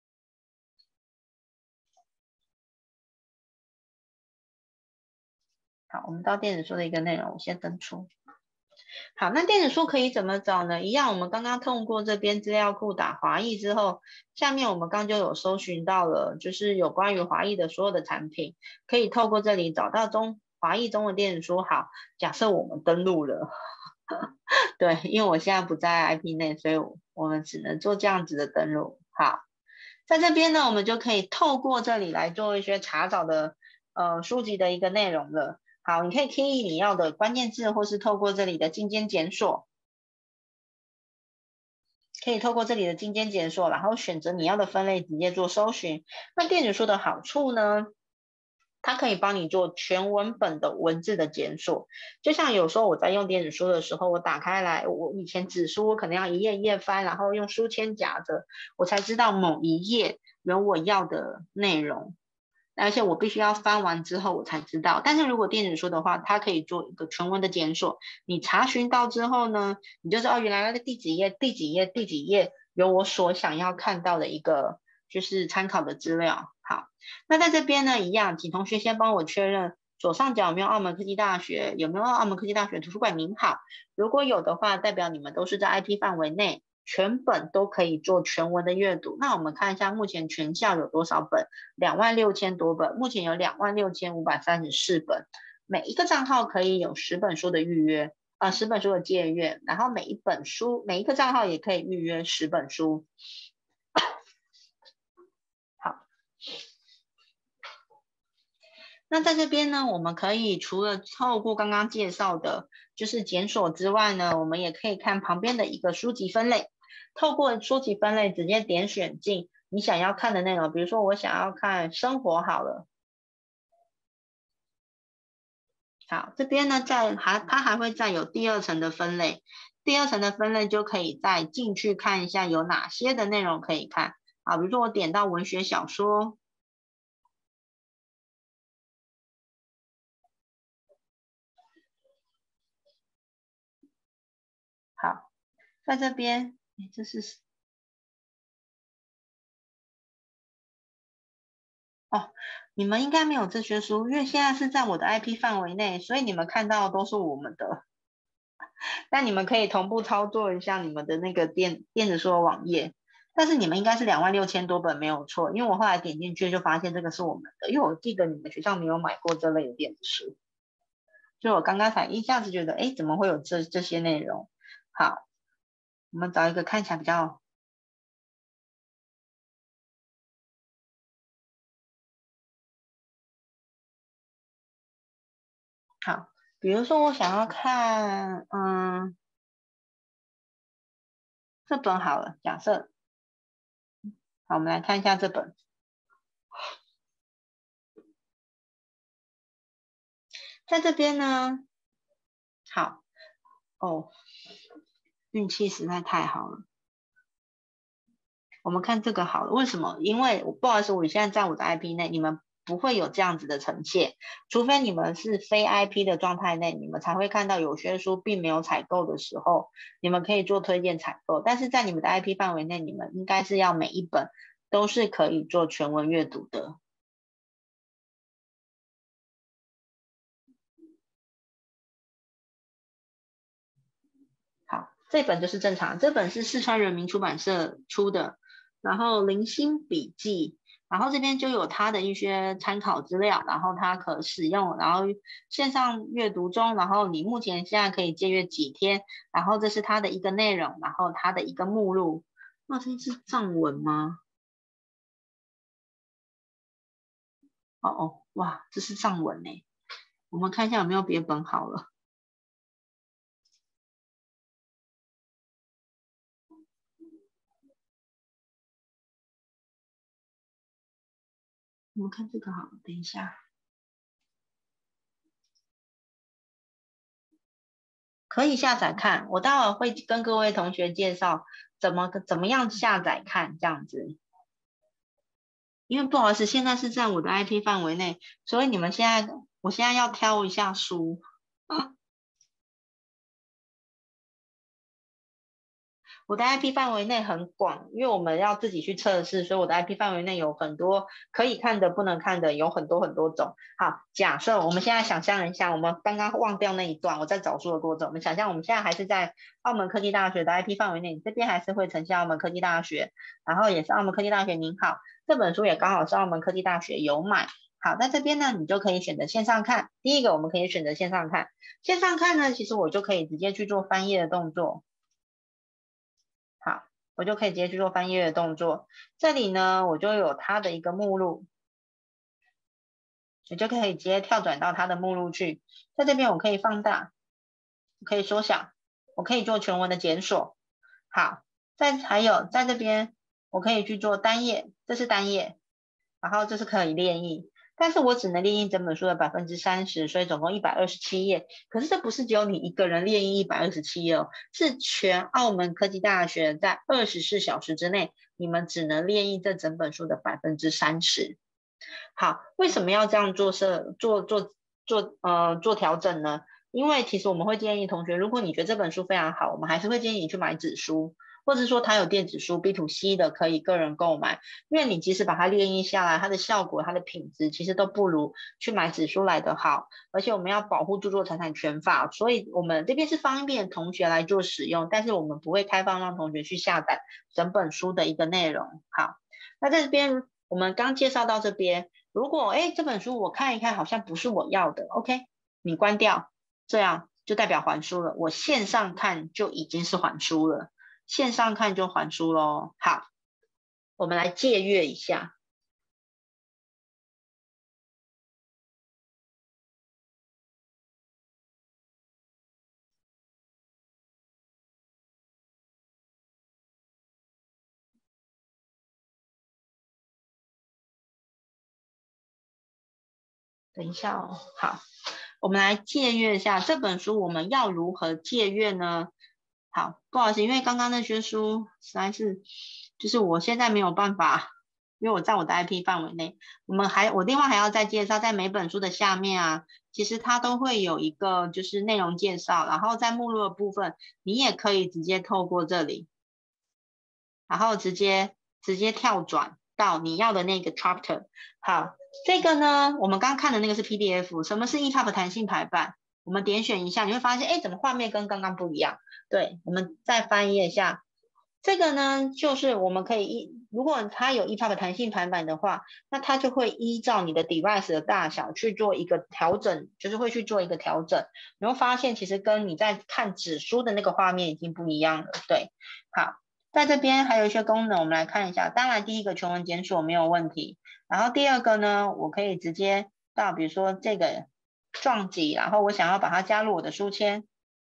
Speaker 2: 好，我们到电子书的一个内容，我先登出。好，那电子书可以怎么找呢？一样，我们刚刚通过这边资料库打华裔之后，下面我们刚就有搜寻到了，就是有关于华裔的所有的产品，可以透过这里找到华裔中文电子书。好，假设我们登录了，对，因为我现在不在 IP 内，所以我们只能做这样子的登录。好，在这边呢，我们就可以透过这里来做一些查找的书籍的一个内容了。 好，你可以 key 你要的关键字，或是透过这里的进阶检索，可以透过这里的进阶检索，然后选择你要的分类，直接做搜寻。那电子书的好处呢？它可以帮你做全文本的文字的检索，就像有时候我在用电子书的时候，我打开来，我以前纸书我可能要一页一页翻，然后用书签夹着，我才知道某一页有我要的内容，而且我必须要翻完之后我才知道。但是如果电子书的话，它可以做一个全文的检索，你查询到之后呢，你就知道原来那个第几页、第几页、第几页有我所想要看到的一个就是参考的资料。好。那在这边呢，一样，请同学先帮我确认左上角有没有澳门科技大学，有没有澳门科技大学图书馆名号？如果有的话，代表你们都是在 IP 范围内，全本都可以做全文的阅读。那我们看一下目前全校有多少本，26000多本，目前有26534本，每一个账号可以有10本书的预约。10本书的借阅，然后每一个账号也可以预约10本书。好。那在这边呢，我们可以除了透过刚刚介绍的，就是检索之外呢，我们也可以看旁边的一个书籍分类，透过书籍分类直接点选进你想要看的内容，比如说我想要看生活好了。好，这边呢它还会再有第二层的分类，第二层的分类就可以再进去看一下有哪些的内容可以看。好，比如说我点到文学小说。好，在这边，这是哦，你们应该没有这些书，因为现在是在我的 IP 范围内，所以你们看到的都是我们的。那你们可以同步操作一下你们的那个电子书的网页，但是你们应该是26000多本没有错，因为我后来点进去就发现这个是我们的，因为我记得你们学校没有买过这类的电子书，就我刚刚才一下子觉得，哎，怎么会有这些内容？好，我们找一个看起来比较好，比如说我想要看，这本好了，假设，好，我们来看一下这本。在这边呢，好哦，运气实在太好了。我们看这个好了，为什么？因为不好意思，我现在在我的 IP 内，你们不会有这样子的呈现，除非你们是非 IP 的状态内，你们才会看到有些书并没有采购的时候，你们可以做推荐采购。但是在你们的 IP 范围内，你们应该是要每一本都是可以做全文阅读的。好，这本就是正常，这本是四川人民出版社出的，然后零星笔记，然后这边就有它的一些参考资料，然后它可使用，然后线上阅读中，然后你目前现在可以借阅几天，然后这是它的一个内容，然后它的一个目录。哇，这是藏文吗？哦哦，哇，这是藏文呢。我们看一下有没有别本好了。我们看这个好了，等一下。可以下载看，我待会会跟各位同学介绍怎么样下载看这样子。因为不好意思，现在是在我的 IP 范围内，所以我现在要挑一下书。我的 IP 范围内很广，因为我们要自己去测试，所以我的 IP 范围内有很多可以看的、不能看的，有很多种。好，假设我们现在想象一下，我们刚刚忘掉那一段，我在找书的过程，我们想象我们现在还是在澳门科技大学的 IP 范围内，这边还是会呈现澳门科技大学，然后也是澳门科技大学名号，这本书也刚好是澳门科技大学有买。好，在这边呢，你就可以选择线上看。第一个，我们可以选择线上看。线上看呢，其实我就可以直接去做翻页的动作。好，我就可以直接去做翻页的动作。这里呢，我就有它的一个目录。 你就可以直接跳转到它的目录去。在这边我可以放大，我可以缩小，我可以做全文的检索。好，还有在这边我可以去做单页，这是单页，然后这是可以列印，但是我只能列印整本书的30%，所以总共127页。可是这不是只有你一个人列印127页哦，是全澳门科技大学在24小时之内，你们只能列印这整本书的30%。好，为什么要这样做调整呢？因为其实我们会建议同学，如果你觉得这本书非常好，我们还是会建议你去买纸书，或者说它有电子书 B2C 的可以个人购买，因为你即使把它列印下来，它的效果、它的品质其实都不如去买纸书来得好，而且我们要保护著作财产权法，所以我们这边是方便同学来做使用，但是我们不会开放让同学去下载整本书的一个内容。好，那在这边我们刚介绍到这边，如果这本书我看一看好像不是我要的 ，OK， 你关掉，这样就代表还书了。我线上看就已经是还书了，线上看就还书咯。好，我们来借阅一下。等一下哦，好，我们来借阅一下这本书，我们要如何借阅呢？好，不好意思，因为刚刚那些书实在是，就是我现在没有办法，因为我在我的 IP 范围内。我另外还要再介绍，在每本书的下面啊，其实它都会有一个就是内容介绍，然后在目录的部分，你也可以直接透过这里，然后直接跳转到你要的那个 chapter。好，这个呢，我们刚刚看的那个是 PDF， 什么是 EPUB 弹性排版？我们点选一下，你会发现，怎么画面跟刚刚不一样？对，我们再翻页一下。这个呢，就是我们可以如果它有 EPUB 弹性排版的话，那它就会依照你的 device 的大小去做一个调整，就是会去做一个调整。你会发现，其实跟你在看纸书的那个画面已经不一样了。对，好，在这边还有一些功能，我们来看一下。当然，第一个全文检索没有问题。然后第二个呢，我可以直接到比如说这个撞击，然后我想要把它加入我的书签，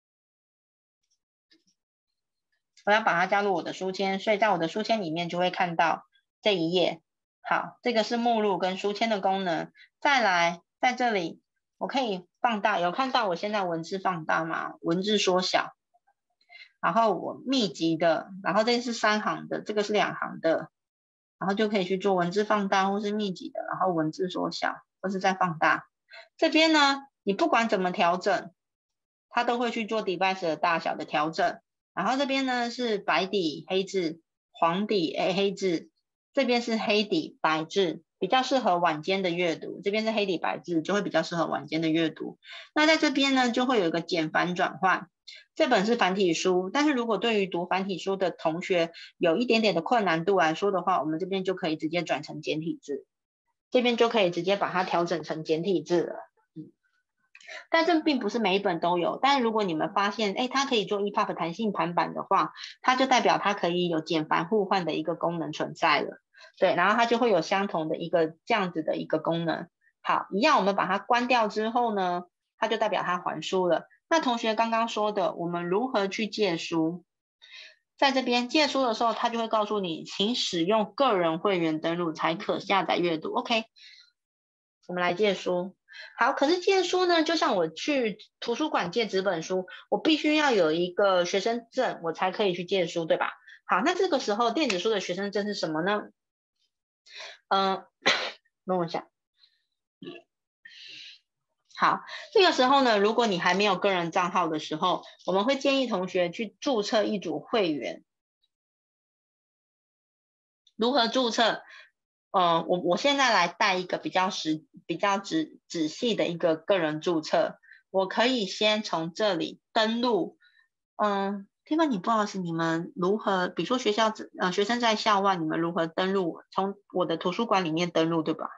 Speaker 2: 我要把它加入我的书签，所以在我的书签里面就会看到这一页。好，这个是目录跟书签的功能。再来，在这里我可以放大，有看到我现在文字放大吗？文字缩小，然后我密集的，然后这是3行的，这个是2行的。然后就可以去做文字放大或是密集的，然后文字缩小或是再放大。这边呢，你不管怎么调整，它都会去做 device 的大小的调整。然后这边呢是白底黑字，黄底黑字，这边是黑底白字，比较适合晚间的阅读。这边是黑底白字，就会比较适合晚间的阅读。那在这边呢，就会有一个简繁转换。这本是繁体书，但是如果对于读繁体书的同学有一点点的困难度来说的话，我们这边就可以直接转成简体字，这边就可以直接把它调整成简体字了。但这并不是每一本都有，但如果你们发现它可以做 EPUB 弹性排版的话，它就代表它可以有简繁互换的一个功能存在了。对，然后它就会有相同的一个这样子的一个功能。好，一样我们把它关掉之后呢，它就代表它还书了。那同学刚刚说的，我们如何去借书？在这边借书的时候，它就会告诉你，请使用个人会员登录才可下载阅读。OK， 我们来借书。好，可是借书呢，就像我去图书馆借纸本书，我必须要有一个学生证，我才可以去借书，对吧？好，那这个时候电子书的学生证是什么呢？等我一下。好，这个时候呢，如果你还没有个人账号的时候，我们会建议同学去注册一组会员。如何注册？我现在来带一个比较仔细的一个个人注册。我可以先从这里登录。Tiffany，不好意思，你们如何？比如说学生在校外，你们如何登录？从我的图书馆里面登录，对吧？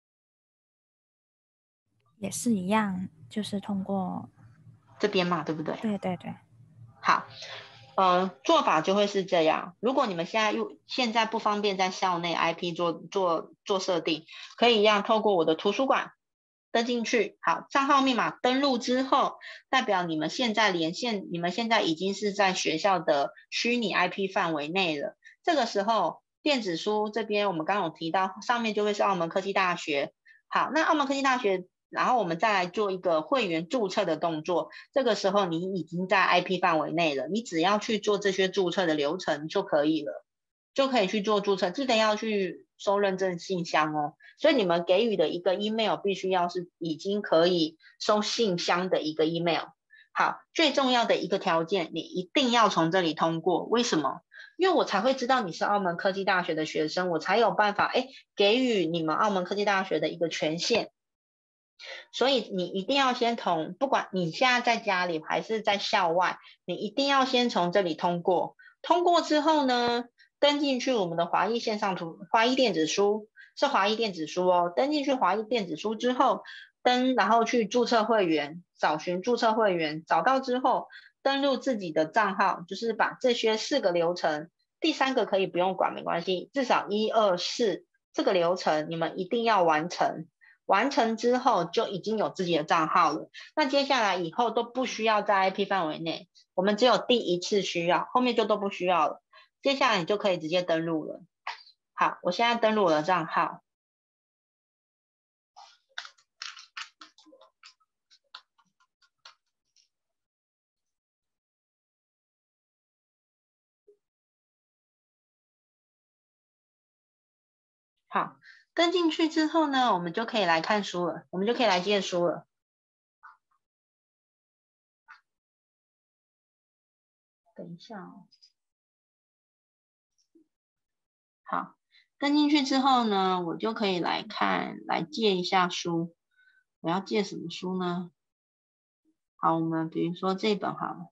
Speaker 1: 也是一样，就是通过
Speaker 2: 这边嘛，对不对？
Speaker 1: 对对对。
Speaker 2: 好，做法就会是这样。如果你们现在不方便在校内 IP 做设定，可以一样透过我的图书馆， 登进去。好，账号密码登录之后，代表你们现在连线，你们现在已经是在学校的虚拟 IP 范围内了。这个时候，电子书这边我们刚刚有提到，上面就会是澳门科技大学。好，那澳门科技大学，然后我们再来做一个会员注册的动作。这个时候你已经在 IP 范围内了，你只要去做这些注册的流程就可以了，就可以去做注册。记得要去收认证信箱哦。所以你们给予的一个 email 必须要是已经可以收信箱的一个 email。好，最重要的一个条件，你一定要从这里通过。为什么？因为我才会知道你是澳门科技大学的学生，我才有办法给予你们澳门科技大学的一个权限。所以你一定要先不管你现在在家里还是在校外，你一定要先从这里通过。通过之后呢，登进去我们的华裔华裔电子书，是华裔电子书哦。登进去华裔电子书之后，然后去注册会员，找寻注册会员，找到之后登录自己的账号，就是把这些4个流程，第3个可以不用管没关系，至少1、2、4这个流程你们一定要完成。完成之后就已经有自己的账号了。那接下来以后都不需要在 IP 范围内，我们只有第1次需要，后面就都不需要了。接下来你就可以直接登录了。好，我现在登录我的账号。好，登进去之后呢，我们就可以来看书了，我们就可以来借书了。等一下哦。好，登进去之后呢，我就可以来借一下书。我要借什么书呢？好，我们比如说这本好了。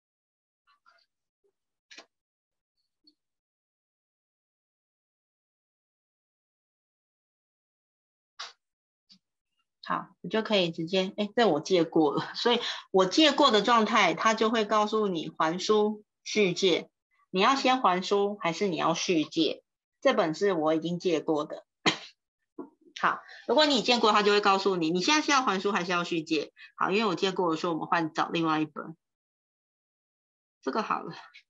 Speaker 2: 好，我就可以直接，这我借过了，所以我借过的状态，它就会告诉你还书、续借，你要先还书还是你要续借？这本是我已经借过的。好，如果你借过，它就会告诉你，你现在是要还书还是要续借？好，因为我借过的，所以我们找另外一本。这个好了。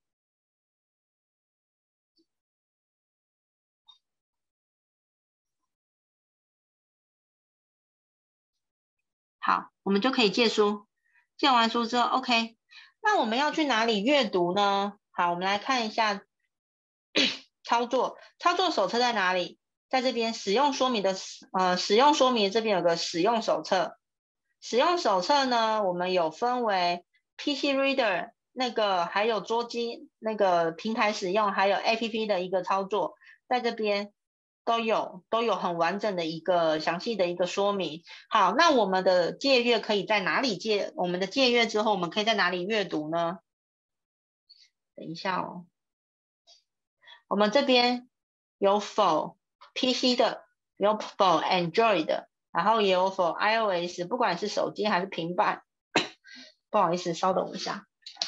Speaker 2: 好，我们就可以借书。借完书之后 ，OK， 那我们要去哪里阅读呢？好，我们来看一下操作手册在哪里？在这边使用说明这边有个使用手册。使用手册呢，我们有分为 PC Reader 那个，还有桌机那个平台使用，还有 APP 的一个操作，在这边都有很完整的一个详细的一个说明。好，那我们的借阅可以在哪里借？我们的借阅之后，我们可以在哪里阅读呢？等一下哦。我们这边有否 PC 的，有否 Android 的，然后也有否 iOS， 不管是手机还是平板。不好意思，稍等我一下。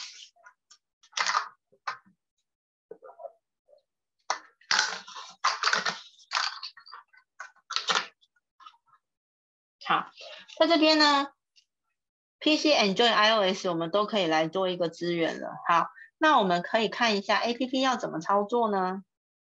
Speaker 2: 好，在这边呢 ，PC、Android、iOS 我们都可以来做一个资源了。好，那我们可以看一下 APP 要怎么操作呢？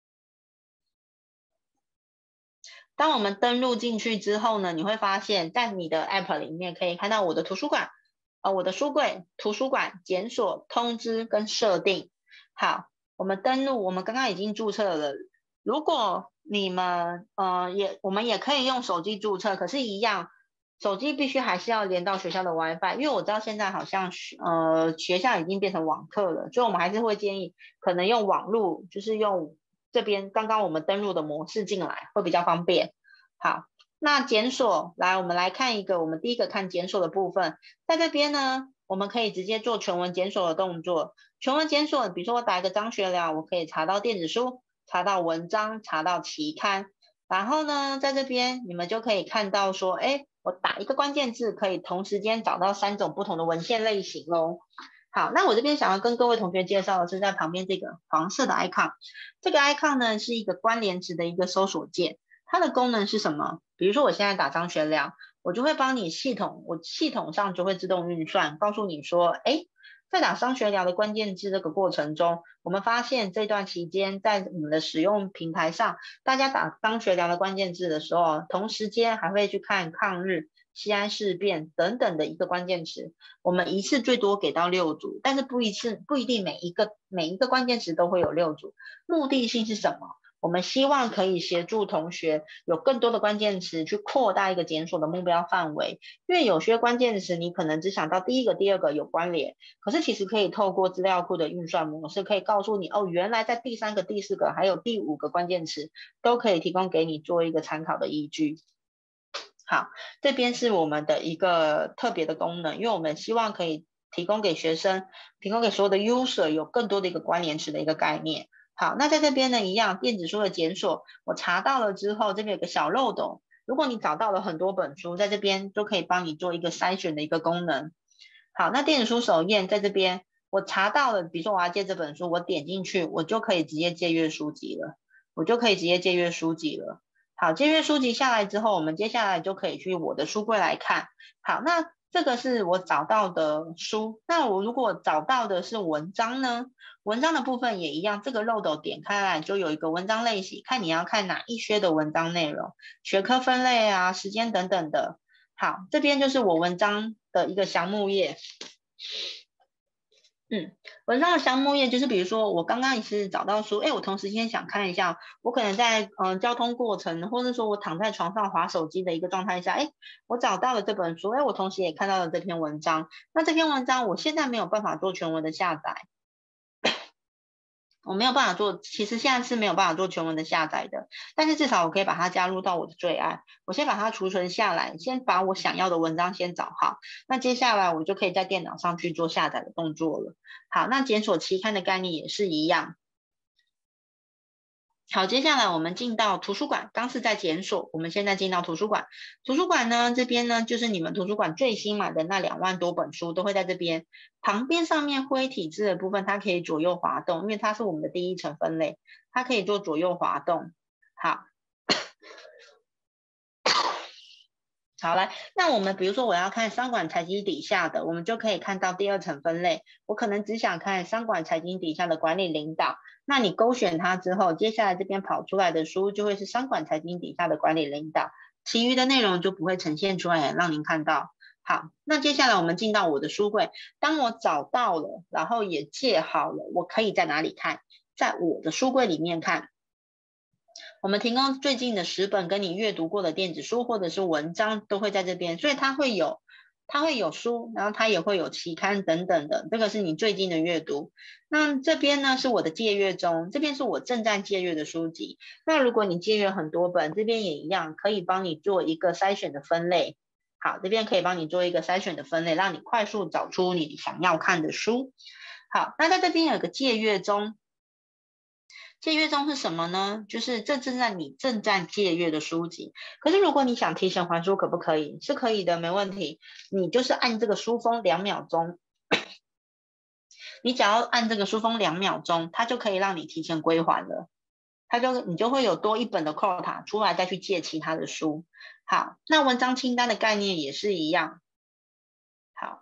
Speaker 2: 当我们登录进去之后呢，你会发现在你的 App 里面可以看到我的图书馆，我的书柜、图书馆、检索、通知跟设定。好，我们登录，我们刚刚已经注册了。如果你们我们也可以用手机注册，可是一样，手机必须还是要连到学校的 WiFi， 因为我知道现在好像学校已经变成网课了，所以我们还是会建议可能用网路，就是用这边刚刚我们登录的模式进来会比较方便。好，那检索来，我们来看一个，我们第一个看检索的部分，在这边呢，我们可以直接做全文检索的动作。全文检索，比如说我打一个张学良，我可以查到电子书，查到文章，查到期刊。然后呢，在这边你们就可以看到说，我打一个关键字，可以同时间找到3种不同的文献类型咯。好，那我这边想要跟各位同学介绍的是在旁边这个黄色的 icon， 这个 icon 呢是一个关联词的一个搜索键，它的功能是什么？比如说我现在打张学良， 我就会帮你我系统上就会自动运算，告诉你说，哎，在打商学聊的关键字这个过程中，我们发现这段期间在我们的使用平台上，大家打商学聊的关键字的时候，同时间还会去看抗日、西安事变等等的一个关键词，我们一次最多给到6组，但是不一定每一个关键词都会有6组，目的性是什么？我们希望可以协助同学有更多的关键词去扩大一个检索的目标范围，因为有些关键词你可能只想到第一个、第二个有关联，可是其实可以透过资料库的运算模式，可以告诉你哦，原来在第3个、第4个还有第5个关键词都可以提供给你做一个参考的依据。好，这边是我们的一个特别的功能，因为我们希望可以提供给学生，提供给所有的 user 有更多的一个关联词的一个概念。好，那在这边呢，一样电子书的检索，我查到了之后，这边有个小漏斗，如果你找到了很多本书，在这边就可以帮你做一个筛选的一个功能。好，那电子书首页在这边，我查到了，比如说我要借这本书，我点进去，我就可以直接借阅书籍了，好，借阅书籍下来之后，我们接下来就可以去我的书柜来看。好，那这个是我找到的书，那我如果找到的是文章呢？文章的部分也一样，这个漏斗点开来就有一个文章类型，看你要看哪一些的文章内容，学科分类啊、时间等等的。好，这边就是我文章的一个详目页。文章的详目页就是比如说我刚刚也是找到书，我同时间想看一下，我可能在交通过程，或者说我躺在床上滑手机的一个状态下，我找到了这本书，我同时也看到了这篇文章，那这篇文章我现在没有办法做全文的下载，我没有办法做，其实现在是没有办法做全文的下载的，但是至少我可以把它加入到我的最爱，我先把它储存下来，先把我想要的文章先找好，那接下来我就可以在电脑上去做下载的动作了。好，那检索期刊的概念也是一样。好，接下来我们进到图书馆，刚是在检索，我们现在进到图书馆。图书馆呢，这边呢就是你们图书馆最新买的那2万多本书都会在这边，旁边上面灰体字的部分，它可以左右滑动，因为它是我们的第一层分类，它可以做左右滑动。好，来，那我们比如说我要看商管财经底下的，我们就可以看到第2层分类，我可能只想看商管财经底下的管理领导，那你勾选它之后，接下来这边跑出来的书就会是商管财经底下的管理领导，其余的内容就不会呈现出来让您看到。好，那接下来我们进到我的书柜，当我找到了，然后也借好了，我可以在哪里看？在我的书柜里面看。我们提供最近的10本跟你阅读过的电子书或者是文章都会在这边，所以它会有书，然后它也会有期刊等等的，这个是你最近的阅读。那这边呢是我的借阅中，这边是我正在借阅的书籍。那如果你借阅很多本，这边也一样可以帮你做一个筛选的分类。好，这边可以帮你做一个筛选的分类，让你快速找出你想要看的书。好，那在这边有个借阅中。借阅中是什么呢？就是这你正在借阅的书籍。可是如果你想提前还书，可不可以？是可以的，没问题。你就是按这个书封2秒钟，你只要按这个书封2秒钟，它就可以让你提前归还了。你就会有多1本的 quota 出来，再去借其他的书。好，那文章清单的概念也是一样。好。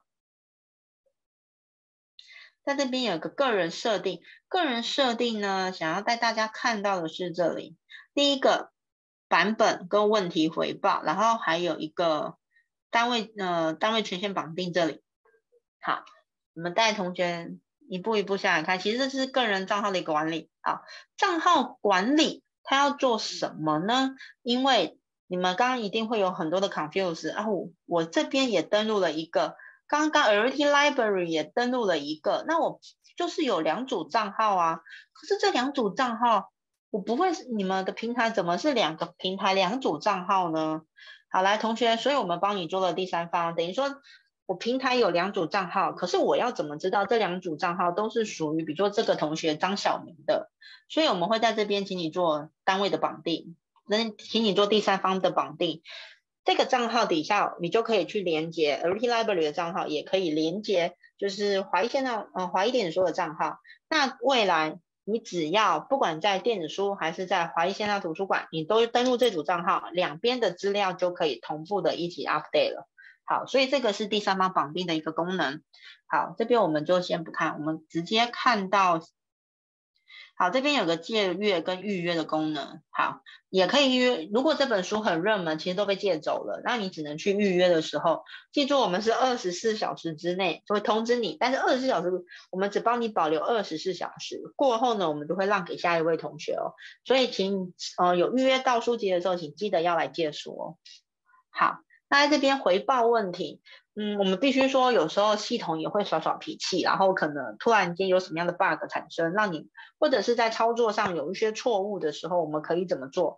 Speaker 2: 在这边有个个人设定，个人设定呢，想要带大家看到的是这里，第一个版本跟问题回报，然后还有一个单位权限绑定这里。好，我们带同学一步一步下来看，其实这是个人账号的一个管理。好，账号管理它要做什么呢？因为你们刚刚一定会有很多的 confuse 啊，我这边也登录了一个。刚刚 Already Library 也登录了一个，那我就是有2组账号啊。可是这2组账号，我不会，你们的平台怎么是2个平台2组账号呢？好，来同学，所以我们帮你做了第三方，等于说我平台有2组账号，可是我要怎么知道这2组账号都是属于，比如说这个同学张小明的？所以我们会在这边请你做单位的绑定，请你做第三方的绑定。这个账号底下，你就可以去连接 Already Library 的账号，也可以连接就是华一电子书的账号。那未来你只要不管在电子书还是在华裔线上图书馆，你都登录这组账号，两边的资料就可以同步的一起 update 了。好，所以这个是第三方绑定的一个功能。好，这边我们就先不看，我们直接看到，好，这边有个借阅跟预约的功能。好，也可以预约。如果这本书很热门，其实都被借走了，那你只能去预约的时候，记住我们是24小时之内就会通知你，但是24小时我们只帮你保留24小时，过后呢，我们就会让给下一位同学哦。所以请有预约到书籍的时候，请记得要来借书哦。好，那在这边回报问题，我们必须说，有时候系统也会耍耍脾气，然后可能突然间有什么样的 bug 产生，让你或者是在操作上有一些错误的时候，我们可以怎么做？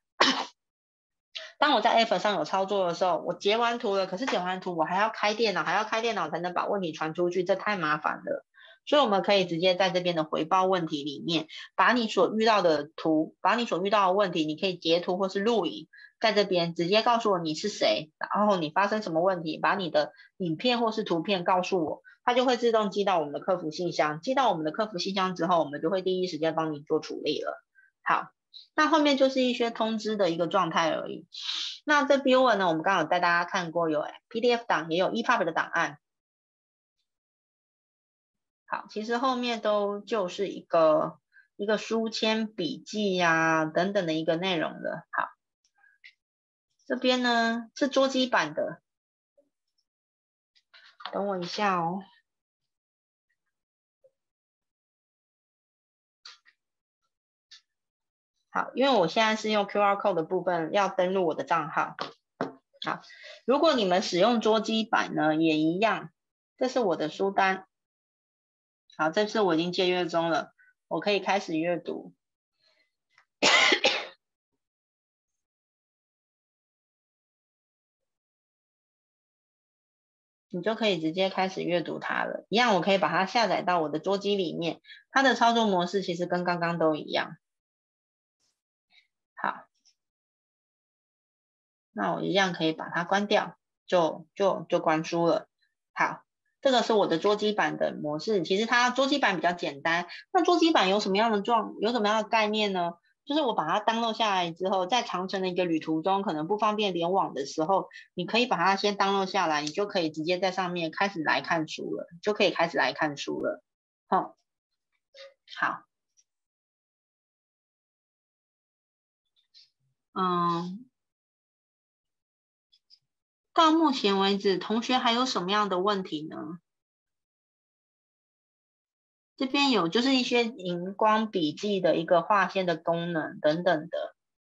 Speaker 2: 当我在 App 上有操作的时候，我截完图了，可是截完图我还要开电脑，才能把问题传出去，这太麻烦了。所以我们可以直接在这边的回报问题里面，把你所遇到的图，把你所遇到的问题，你可以截图或是录影，在这边直接告诉我你是谁，然后你发生什么问题，把你的影片或是图片告诉我，它就会自动寄到我们的客服信箱。寄到我们的客服信箱之后，我们就会第一时间帮你做处理了。好，那后面就是一些通知的一个状态而已。那这 viewer 呢，我们刚刚有带大家看过，有 PDF 档，也有 EPUB 的档案。好，其实后面都就是一个书签、笔记呀、等等的一个内容了。好，这边呢是桌机版的，等我一下哦。好，因为我现在是用 QR code 的部分要登录我的账号。好，如果你们使用桌机版呢，也一样，这是我的书单。好，这次我已经借阅中了，我可以开始阅读。你就可以直接开始阅读它了。一样，我可以把它下载到我的桌机里面，它的操作模式其实跟刚刚都一样。好，那我一样可以把它关掉，就关书了。好，这个是我的桌机版的模式，其实它桌机版比较简单。那桌机版有什么样的概念呢？就是我把它download下来之后，在长程的一个旅途中，可能不方便联网的时候，你可以把它先download下来，你就可以直接在上面开始来看书了，好，到目前为止，同学还有什么样的问题呢？这边有就是一些荧光笔记的一个划线的功能等等的。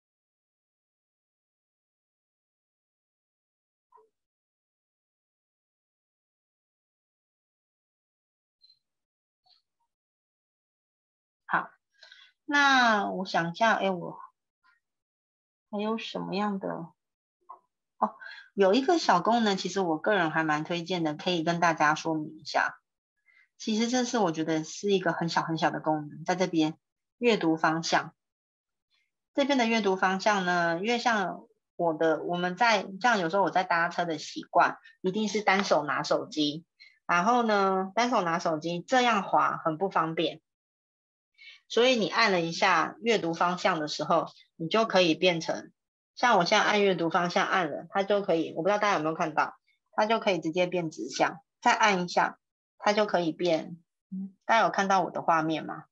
Speaker 2: 好，那我想一下，我还有什么样的？哦，有一个小功能，其实我个人还蛮推荐的，可以跟大家说明一下。其实这是我觉得是一个很小很小的功能，在这边阅读方向。这边的阅读方向呢，因为像我们在像有时候我在搭车的习惯，一定是单手拿手机，然后呢，单手拿手机这样滑很不方便，所以你按了一下阅读方向的时候，你就可以变成，像我现在按阅读方向按了，它就可以，我不知道大家有没有看到，它就可以直接变直向，再按一下，它就可以变，大家有看到我的画面吗？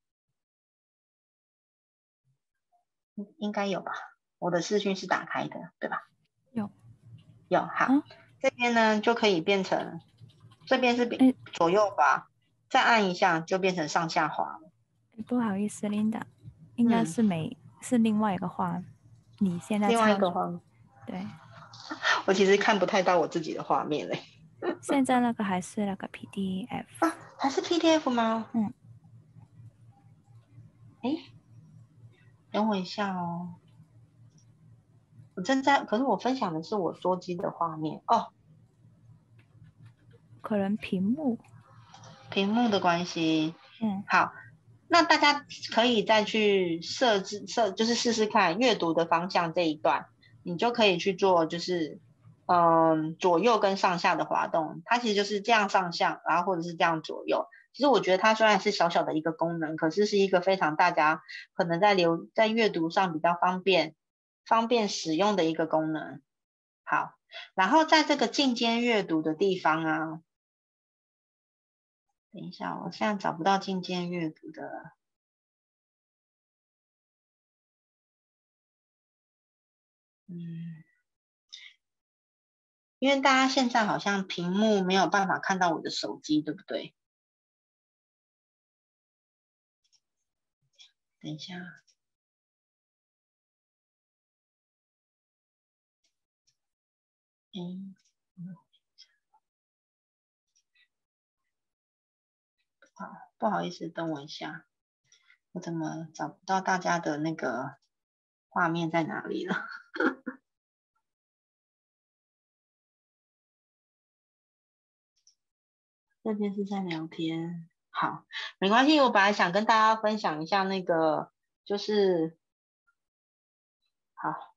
Speaker 2: 应该有吧，我的视讯是打开的，对吧？有，好，这边呢就可以变成，这边是左右滑，再按一下就变成上下滑了。
Speaker 1: 不好意思，Linda，应该是是另外一个画，你现在
Speaker 2: 另外一个画面，
Speaker 1: 对，
Speaker 2: 我其实看不太到我自己的画面嘞。
Speaker 1: 现在那个还是那个 PDF
Speaker 2: 啊，还是 PDF 吗？等我一下哦。可是我分享的是我桌机的画面哦。
Speaker 1: 可能屏幕
Speaker 2: 的关系。好，那大家可以再去就是试试看阅读的方向这一段，你就可以去做，就是左右跟上下的滑动，它其实就是这样上下，然后或者是这样左右。其实我觉得它虽然是小小的一个功能，可是是一个非常大家可能在阅读上比较方便使用的一个功能。好，然后在这个进阶阅读的地方啊，等一下，我现在找不到进阶阅读的。因为大家现在好像屏幕没有办法看到我的手机，对不对？等一下，好，不好意思，等我一下，我怎么找不到大家的那个画面在哪里了？这边是在聊天，好，没关系，我本来想跟大家分享一下那个，就是好，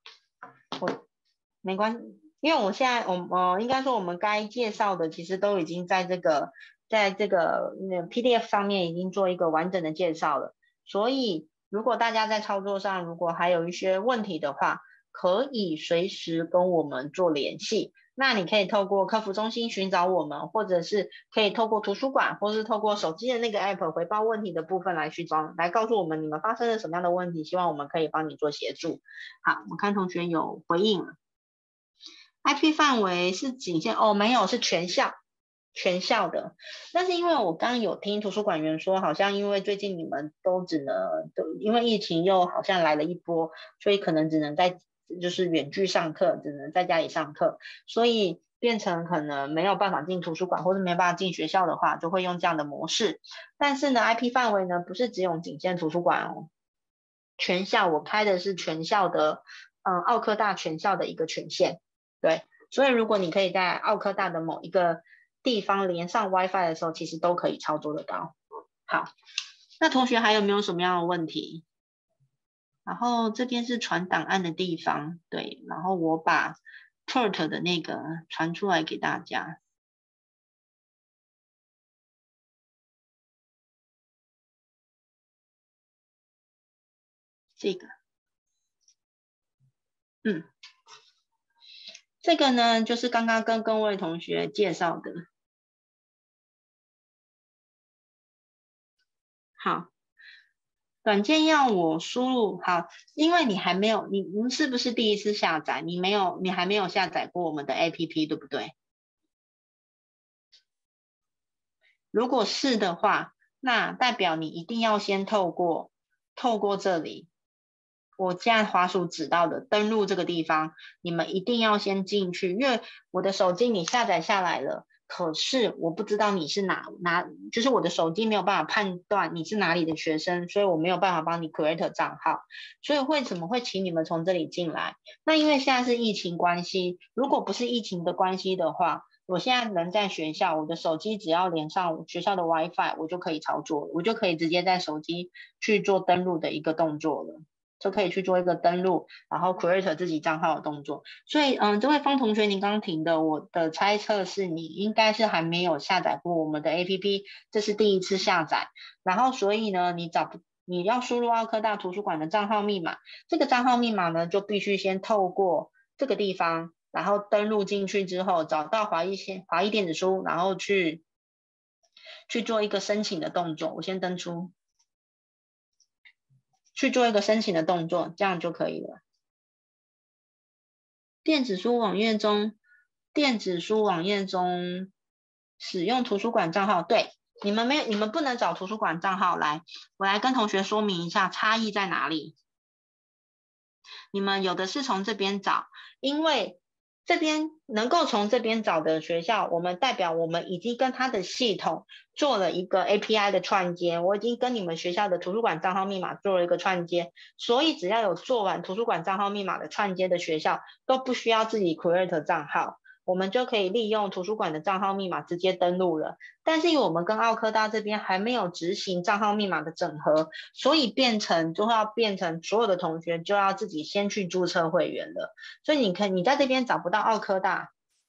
Speaker 2: 没关系，因为我现在应该说我们该介绍的其实都已经在这个PDF 上面已经做一个完整的介绍了，所以如果大家在操作上如果还有一些问题的话，可以随时跟我们做联系。那你可以透过客服中心寻找我们，或者是可以透过图书馆，或是透过手机的那个 app 回报问题的部分来来告诉我们你们发生了什么样的问题，希望我们可以帮你做协助。好，我看同学有回应了。IP 范围是仅限没有，是全校的。但是因为我刚刚有听图书馆员说，好像因为最近你们都因为疫情又好像来了一波，所以可能只能就是远距上课，只能在家里上课，所以变成可能没有办法进图书馆，或是没办法进学校的话，就会用这样的模式。但是呢，IP 范围呢不是只有仅限图书馆哦，全校我开的是全校的，奥科大全校的一个权限。对，所以如果你可以在奥科大的某一个地方连上 WiFi 的时候，其实都可以操作得到。好，那同学还有没有什么样的问题？然后这边是传档案的地方，对，然后我把 Turt 的那个传出来给大家。这个，这个呢就是刚刚跟各位同学介绍的。好。软件要我输入好，因为你还没有，您是不是第一次下载？你还没有下载过我们的 APP， 对不对？如果是的话，那代表你一定要先透过这里，我现在滑鼠指到的登录这个地方，你们一定要先进去，因为我的手机你下载下来了。可是我不知道你是就是我的手机没有办法判断你是哪里的学生，所以我没有办法帮你 create 账号，所以怎么会请你们从这里进来？那因为现在是疫情关系，如果不是疫情的关系的话，我现在人在学校，我的手机只要连上学校的 WiFi，我就可以操作，我就可以直接在手机去做登录的一个动作了。就可以去做一个登录，然后 create 自己账号的动作。所以，这位方同学，您刚刚提的，我的猜测是你应该是还没有下载过我们的 APP，这是第一次下载。然后，所以呢，你要输入奥科大图书馆的账号密码，这个账号密码呢，就必须先透过这个地方，然后登录进去之后，找到华裔电子书，然后去做一个申请的动作。我先登出。去做一个申请的动作，这样就可以了。电子书网页中使用图书馆账号，对，你们不能找图书馆账号来，我来跟同学说明一下差异在哪里。你们有的是从这边找，因为这边能够从这边找的学校，代表我们已经跟他的系统做了一个 API 的串接，我已经跟你们学校的图书馆账号密码做了一个串接，所以只要有做完图书馆账号密码的串接的学校，都不需要自己 create 账号。 我们就可以利用图书馆的账号密码直接登录了。但是因为我们跟奥科大这边还没有执行账号密码的整合，所以就会要变成所有的同学就要自己先去注册会员了。所以你在这边找不到奥科大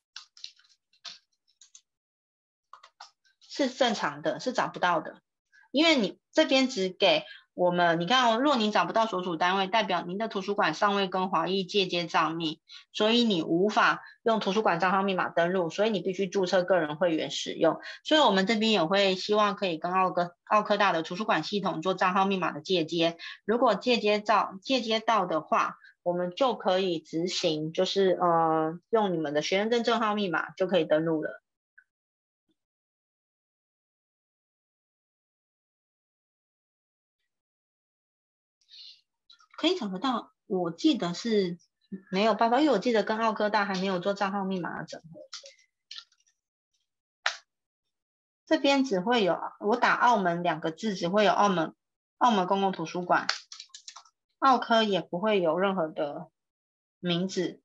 Speaker 2: 是正常的，是找不到的，因为你这边只给我们，你看哦，若您找不到所属单位，代表您的图书馆尚未跟华裔借接账密，所以你无法用图书馆账号密码登录，所以你必须注册个人会员使用。所以我们这边也会希望可以跟奥科大的图书馆系统做账号密码的借接，如果借接到的话，我们就可以执行，就是用你们的学生证证号密码就可以登录了。可以找得到，我记得是没有办法，因为我记得跟奥科大还没有做账号密码的整合。这边只会有我打澳门2个字，只会有澳门公共图书馆，奥科也不会有任何的名字。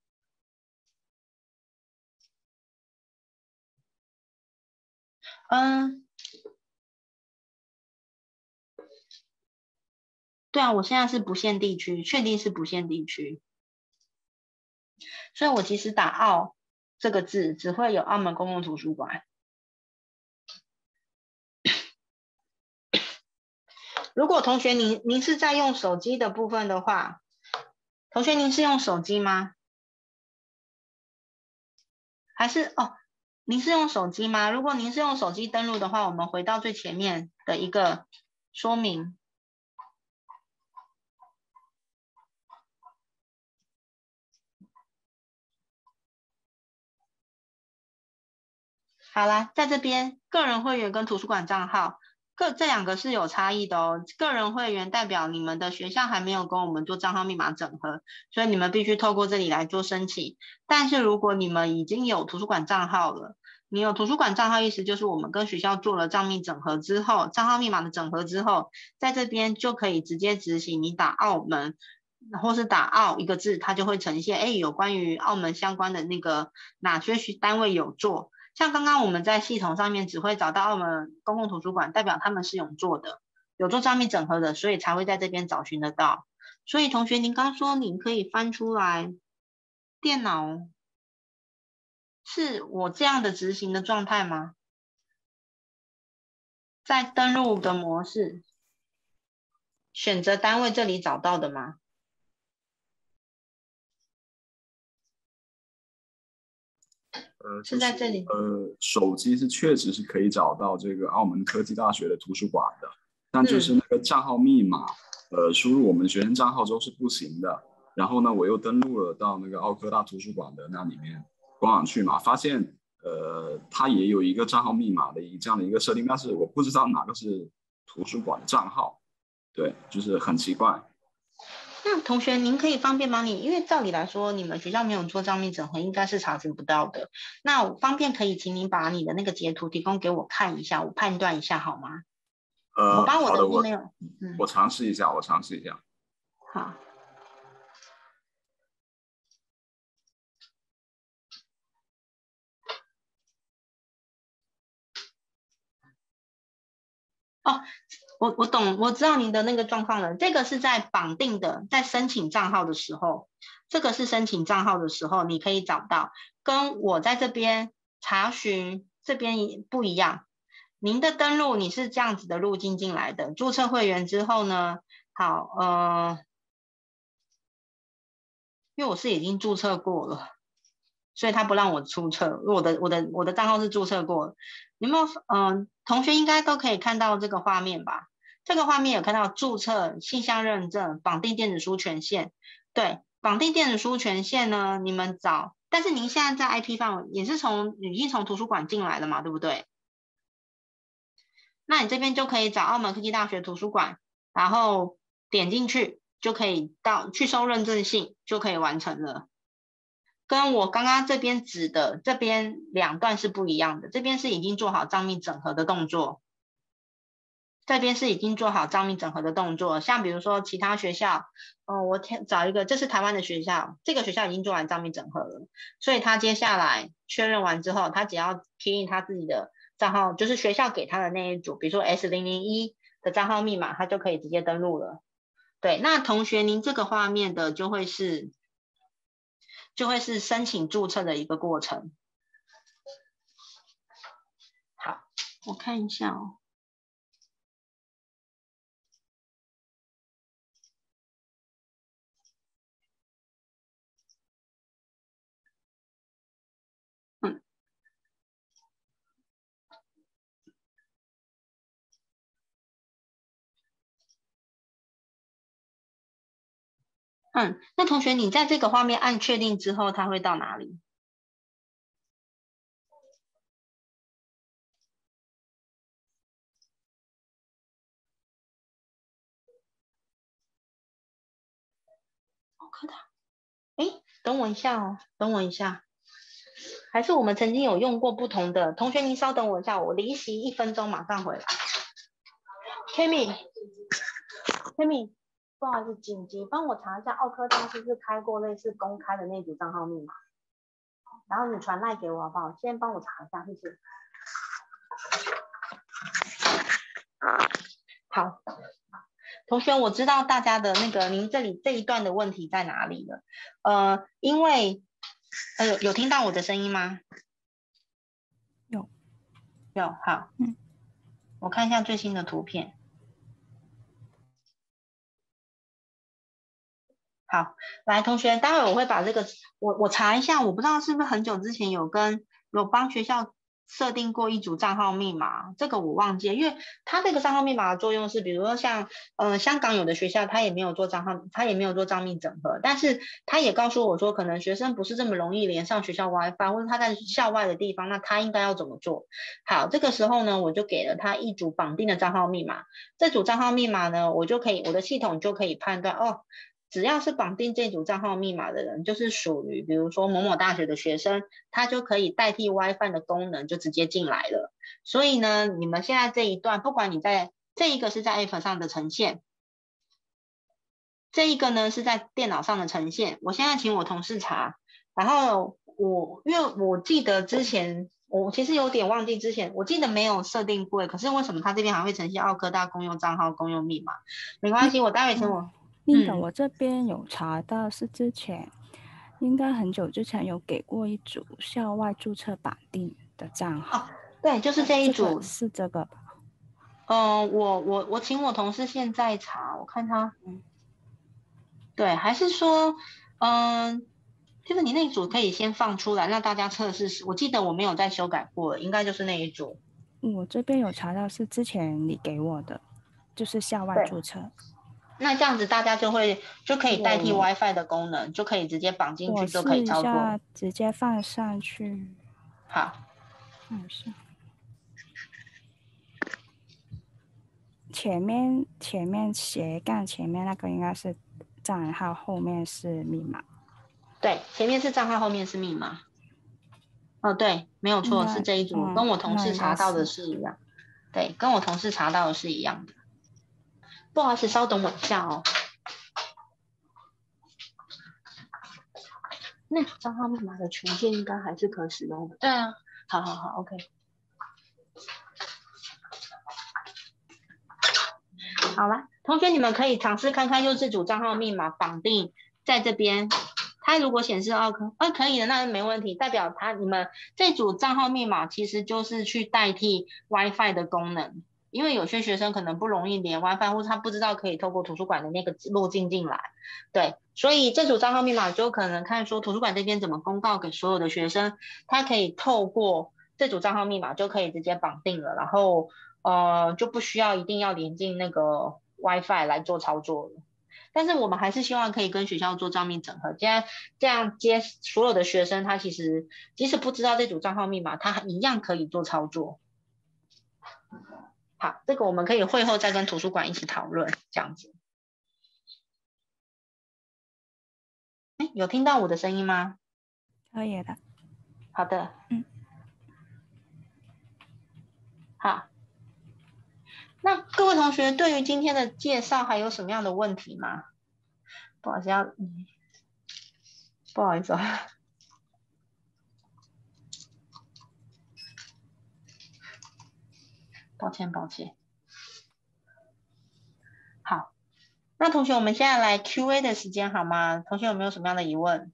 Speaker 2: 对啊，我现在是不限地区，确定是不限地区，所以我其实打澳这个字只会有澳门公共图书馆。如果同学您是在用手机的部分的话，同学您是用手机吗？还是您是用手机吗？如果您是用手机登录的话，我们回到最前面的一个说明。好啦，在这边个人会员跟图书馆账号这2个是有差异的哦。个人会员代表你们的学校还没有跟我们做账号密码整合，所以你们必须透过这里来做申请。但是如果你们已经有图书馆账号了，你有图书馆账号意思就是我们跟学校做了账密整合之后，账号密码的整合之后，在这边就可以直接执行，你打澳门或是打澳1个字，它就会呈现有关于澳门相关的那个哪些单位有做。像刚刚我们在系统上面只会找到澳门公共图书馆，代表他们是有做的，有做账密整合的，所以才会在这边找寻得到。所以同学，您刚说您可以翻出来电脑，是我这样的执行的状态吗？在登录的模式，选择单位这里找到的吗？是在这里。
Speaker 3: 手机是确实是可以找到这个澳门科技大学的图书馆的，但就是那个账号密码，输入我们学生账号之后是不行的。然后呢，我又登录了到那个澳科大图书馆的那里面官网去嘛，发现它也有一个账号密码的这样的一个设定，但是我不知道哪个是图书馆的账号，对，就是很奇怪。
Speaker 2: 那同学，您可以方便帮你，因为照理来说，你们学校没有做账密整合，应该是查询不到的。那我方便可以请您把你的那个截图提供给我看一下，我判断一下好吗？我把我的 email，
Speaker 3: 我尝试一下，
Speaker 2: 好。我懂，我知道您的那个状况了。这个是在绑定的，在申请账号的时候，你可以找到，跟我在这边查询这边不一样。您的登录你是这样子的路径进来的，注册会员之后呢，好，因为我是已经注册过了，所以他不让我注册，我的账号是注册过的。有没有同学应该都可以看到这个画面吧？这个画面有看到注册、信箱认证、绑定电子书权限。对，绑定电子书权限呢，你们找，但是您现在在 IP 范围也是已经从图书馆进来了嘛，对不对？那你这边就可以找澳门科技大学图书馆，然后点进去就可以去收认证信，就可以完成了。跟我刚刚这边指的这边2段是不一样的，这边是已经做好账密整合的动作。 这边是已经做好账密整合的动作，像比如说其他学校，我找一个，这是台湾的学校，这个学校已经做完账密整合了，所以他接下来确认完之后，他只要 key in 他自己的账号，就是学校给他的那一组，比如说 S001的账号密码，他就可以直接登录了。对，那同学您这个画面的就会是申请注册的一个过程。好，我看一下哦。那同学，你在这个画面按确定之后，它会到哪里？科大，等我一下哦，等我一下。还是我们曾经有用过不同的？同学，您稍等我一下，我离席1分钟，马上回来。Kimi，不好意思，紧急帮我查一下奥科大是不是开过类似公开的那组账号密码，然后你传赖给我好不好？先帮我查一下，谢谢。好，同学，我知道大家的那个您这一段的问题在哪里了。因为有听到我的声音吗？有，好，我看一下最新的图片。好，来同学，待会我会把这个我查一下，我不知道是不是很久之前有帮学校设定过一组账号密码，这个我忘记了，因为它这个账号密码的作用是，比如说像香港有的学校它也没有做账密整合，但是它也告诉我说，可能学生不是这么容易连上学校 WiFi， 或者他在校外的地方，那他应该要怎么做？好，这个时候呢，我就给了他一组绑定的账号密码，这组账号密码呢，我的系统就可以判断哦。只要是绑定这组账号密码的人，就是属于比如说某某大学的学生，他就可以代替 WiFi 的功能就直接进来了。所以呢，你们现在这一段，不管你在这一个是在 App 上的呈现，这一个呢是在电脑上的呈现。我现在请我同事查，然后因为我记得之前我其实有点忘记之前，我记得没有设定过，可是为什么他这边还会呈现奥科大公用账号、公用密码？没关系，我待会请我。
Speaker 1: 那个我这边有查到是之前应该很久之前有给过一组校外注册绑定的账号。
Speaker 2: 对，就是这一组。
Speaker 1: 是这个吧？
Speaker 2: 我请我同事现在查，我看他。对，还是说就是你那一组可以先放出来让大家测试。我记得我没有再修改过，应该就是那一组。
Speaker 1: 我这边有查到是之前你给我的，就是校外注册。
Speaker 2: 那这样子大家就可以代替 WiFi 的功能，就可以直接绑进去就可以操作。
Speaker 1: 我试一下，直接放上去。
Speaker 2: 好，
Speaker 1: 放上。前面斜杠前面那个应该是账号，后面是密码。
Speaker 2: 对，前面是账号，后面是密码。对，没有错，是这一组，跟我同事查到的是一样。对，跟我同事查到的是一样的。不好意思，稍等我一下哦。那组账号密码的权限应该还是可使用的。对啊，好 ，OK。好了，同学你们可以尝试看看，用这组账号密码绑定在这边。它如果显示奥科，可以的，那没问题，代表你们这组账号密码其实就是去代替 WiFi 的功能。因为有些学生可能不容易连 WiFi， 或者他不知道可以透过图书馆的那个路径进来，对，所以这组账号密码就可能看说图书馆这边怎么公告给所有的学生，他可以透过这组账号密码就可以直接绑定了，然后就不需要一定要连进那个 WiFi 来做操作了。但是我们还是希望可以跟学校做账密整合，这样接所有的学生，他其实即使不知道这组账号密码，他一样可以做操作。好，这个我们可以会后再跟图书馆一起讨论，这样子。有听到我的声音吗？
Speaker 1: 可以的。
Speaker 2: 好的。好。 那各位同学对于今天的介绍还有什么样的问题吗？不好意思不好意思啊，抱歉。好，那同学我们现在来 Q&A 的时间好吗？同学有没有什么样的疑问？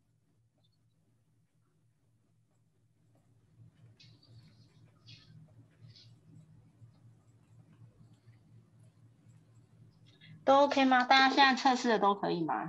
Speaker 2: 都 OK 吗？大家现在测试的都可以吗？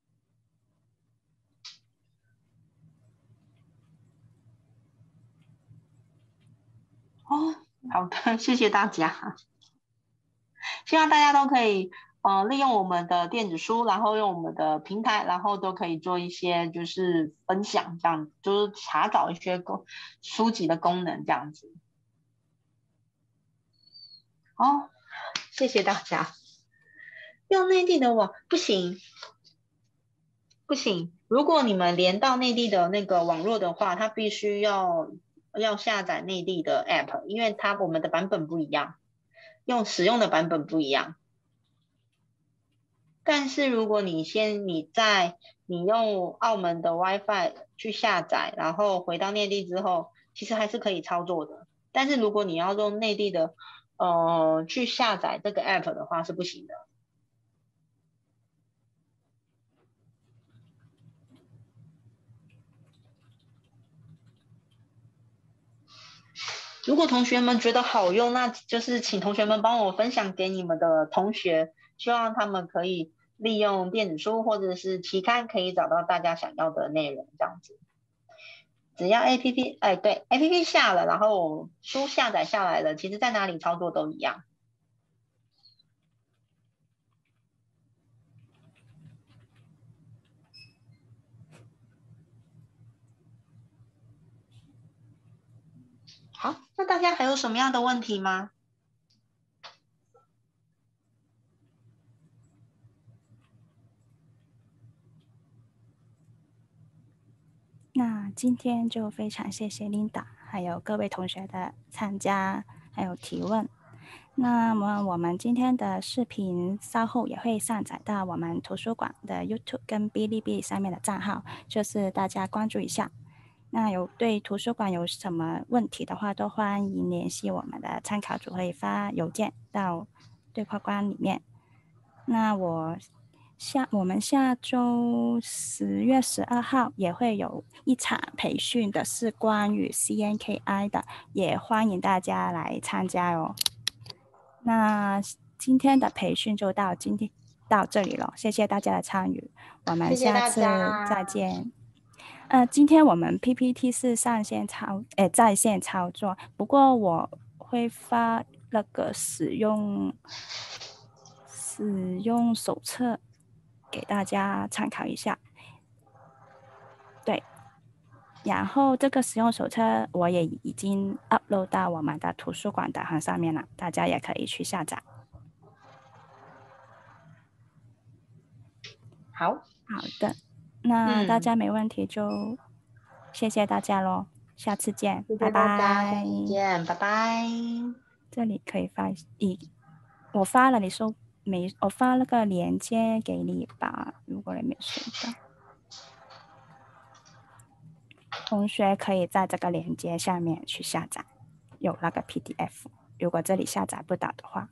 Speaker 2: 哦，好的，谢谢大家。希望大家都可以利用我们的电子书，然后用我们的平台，然后都可以做一些就是分享，这样就是查找一些书籍的功能这样子。哦，谢谢大家。用内地的网不行，如果你们连到内地的那个网络的话，它必须要下载内地的 app， 因为我们的版本不一样，使用的版本不一样。但是如果你用澳门的 WiFi 去下载，然后回到内地之后，其实还是可以操作的。但是如果你要用内地的去下载这个 app 的话是不行的。如果同学们觉得好用，那就是请同学们帮我分享给你们的同学，希望他们可以利用电子书或者是期刊，可以找到大家想要的内容，这样子。只要 APP，对 APP 下了，然后书下载下来了，其实在哪里操作都一样。好，那大家还有什么样的问题吗？
Speaker 1: 那今天就非常谢谢 Linda 还有各位同学的参加还有提问。那么我们今天的视频稍后也会上载到我们图书馆的 YouTube 跟哔哩哔哩上面的账号，就是大家关注一下。那对图书馆有什么问题的话，都欢迎联系我们的参考组，可以发邮件到对话框里面。那我们下周10月12号也会有一场培训的，是关于 CNKI 的，也欢迎大家来参加哦。那今天的培训就到这里了，谢谢大家的参与，我们下次再见。今天我们 PPT 是在线操作，不过我会发那个使用手册给大家参考一下。对，然后这个使用手册我也已经 upload 到我们的图书馆导航上面了，大家也可以去下载。
Speaker 2: 好
Speaker 1: 的，那大家没问题就谢谢大家咯，下次见，拜拜。
Speaker 2: 下次见，拜拜。
Speaker 1: 这里可以发我发了，你收没？我发那个链接给你吧，如果你没收到，同学可以在这个链接下面去下载，有那个 PDF。如果这里下载不到的话，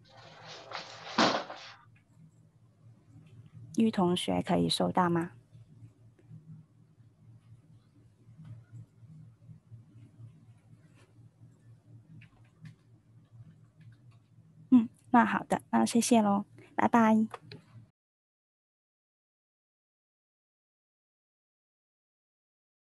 Speaker 1: 玉同学可以收到吗？那好的，那谢谢咯，拜拜。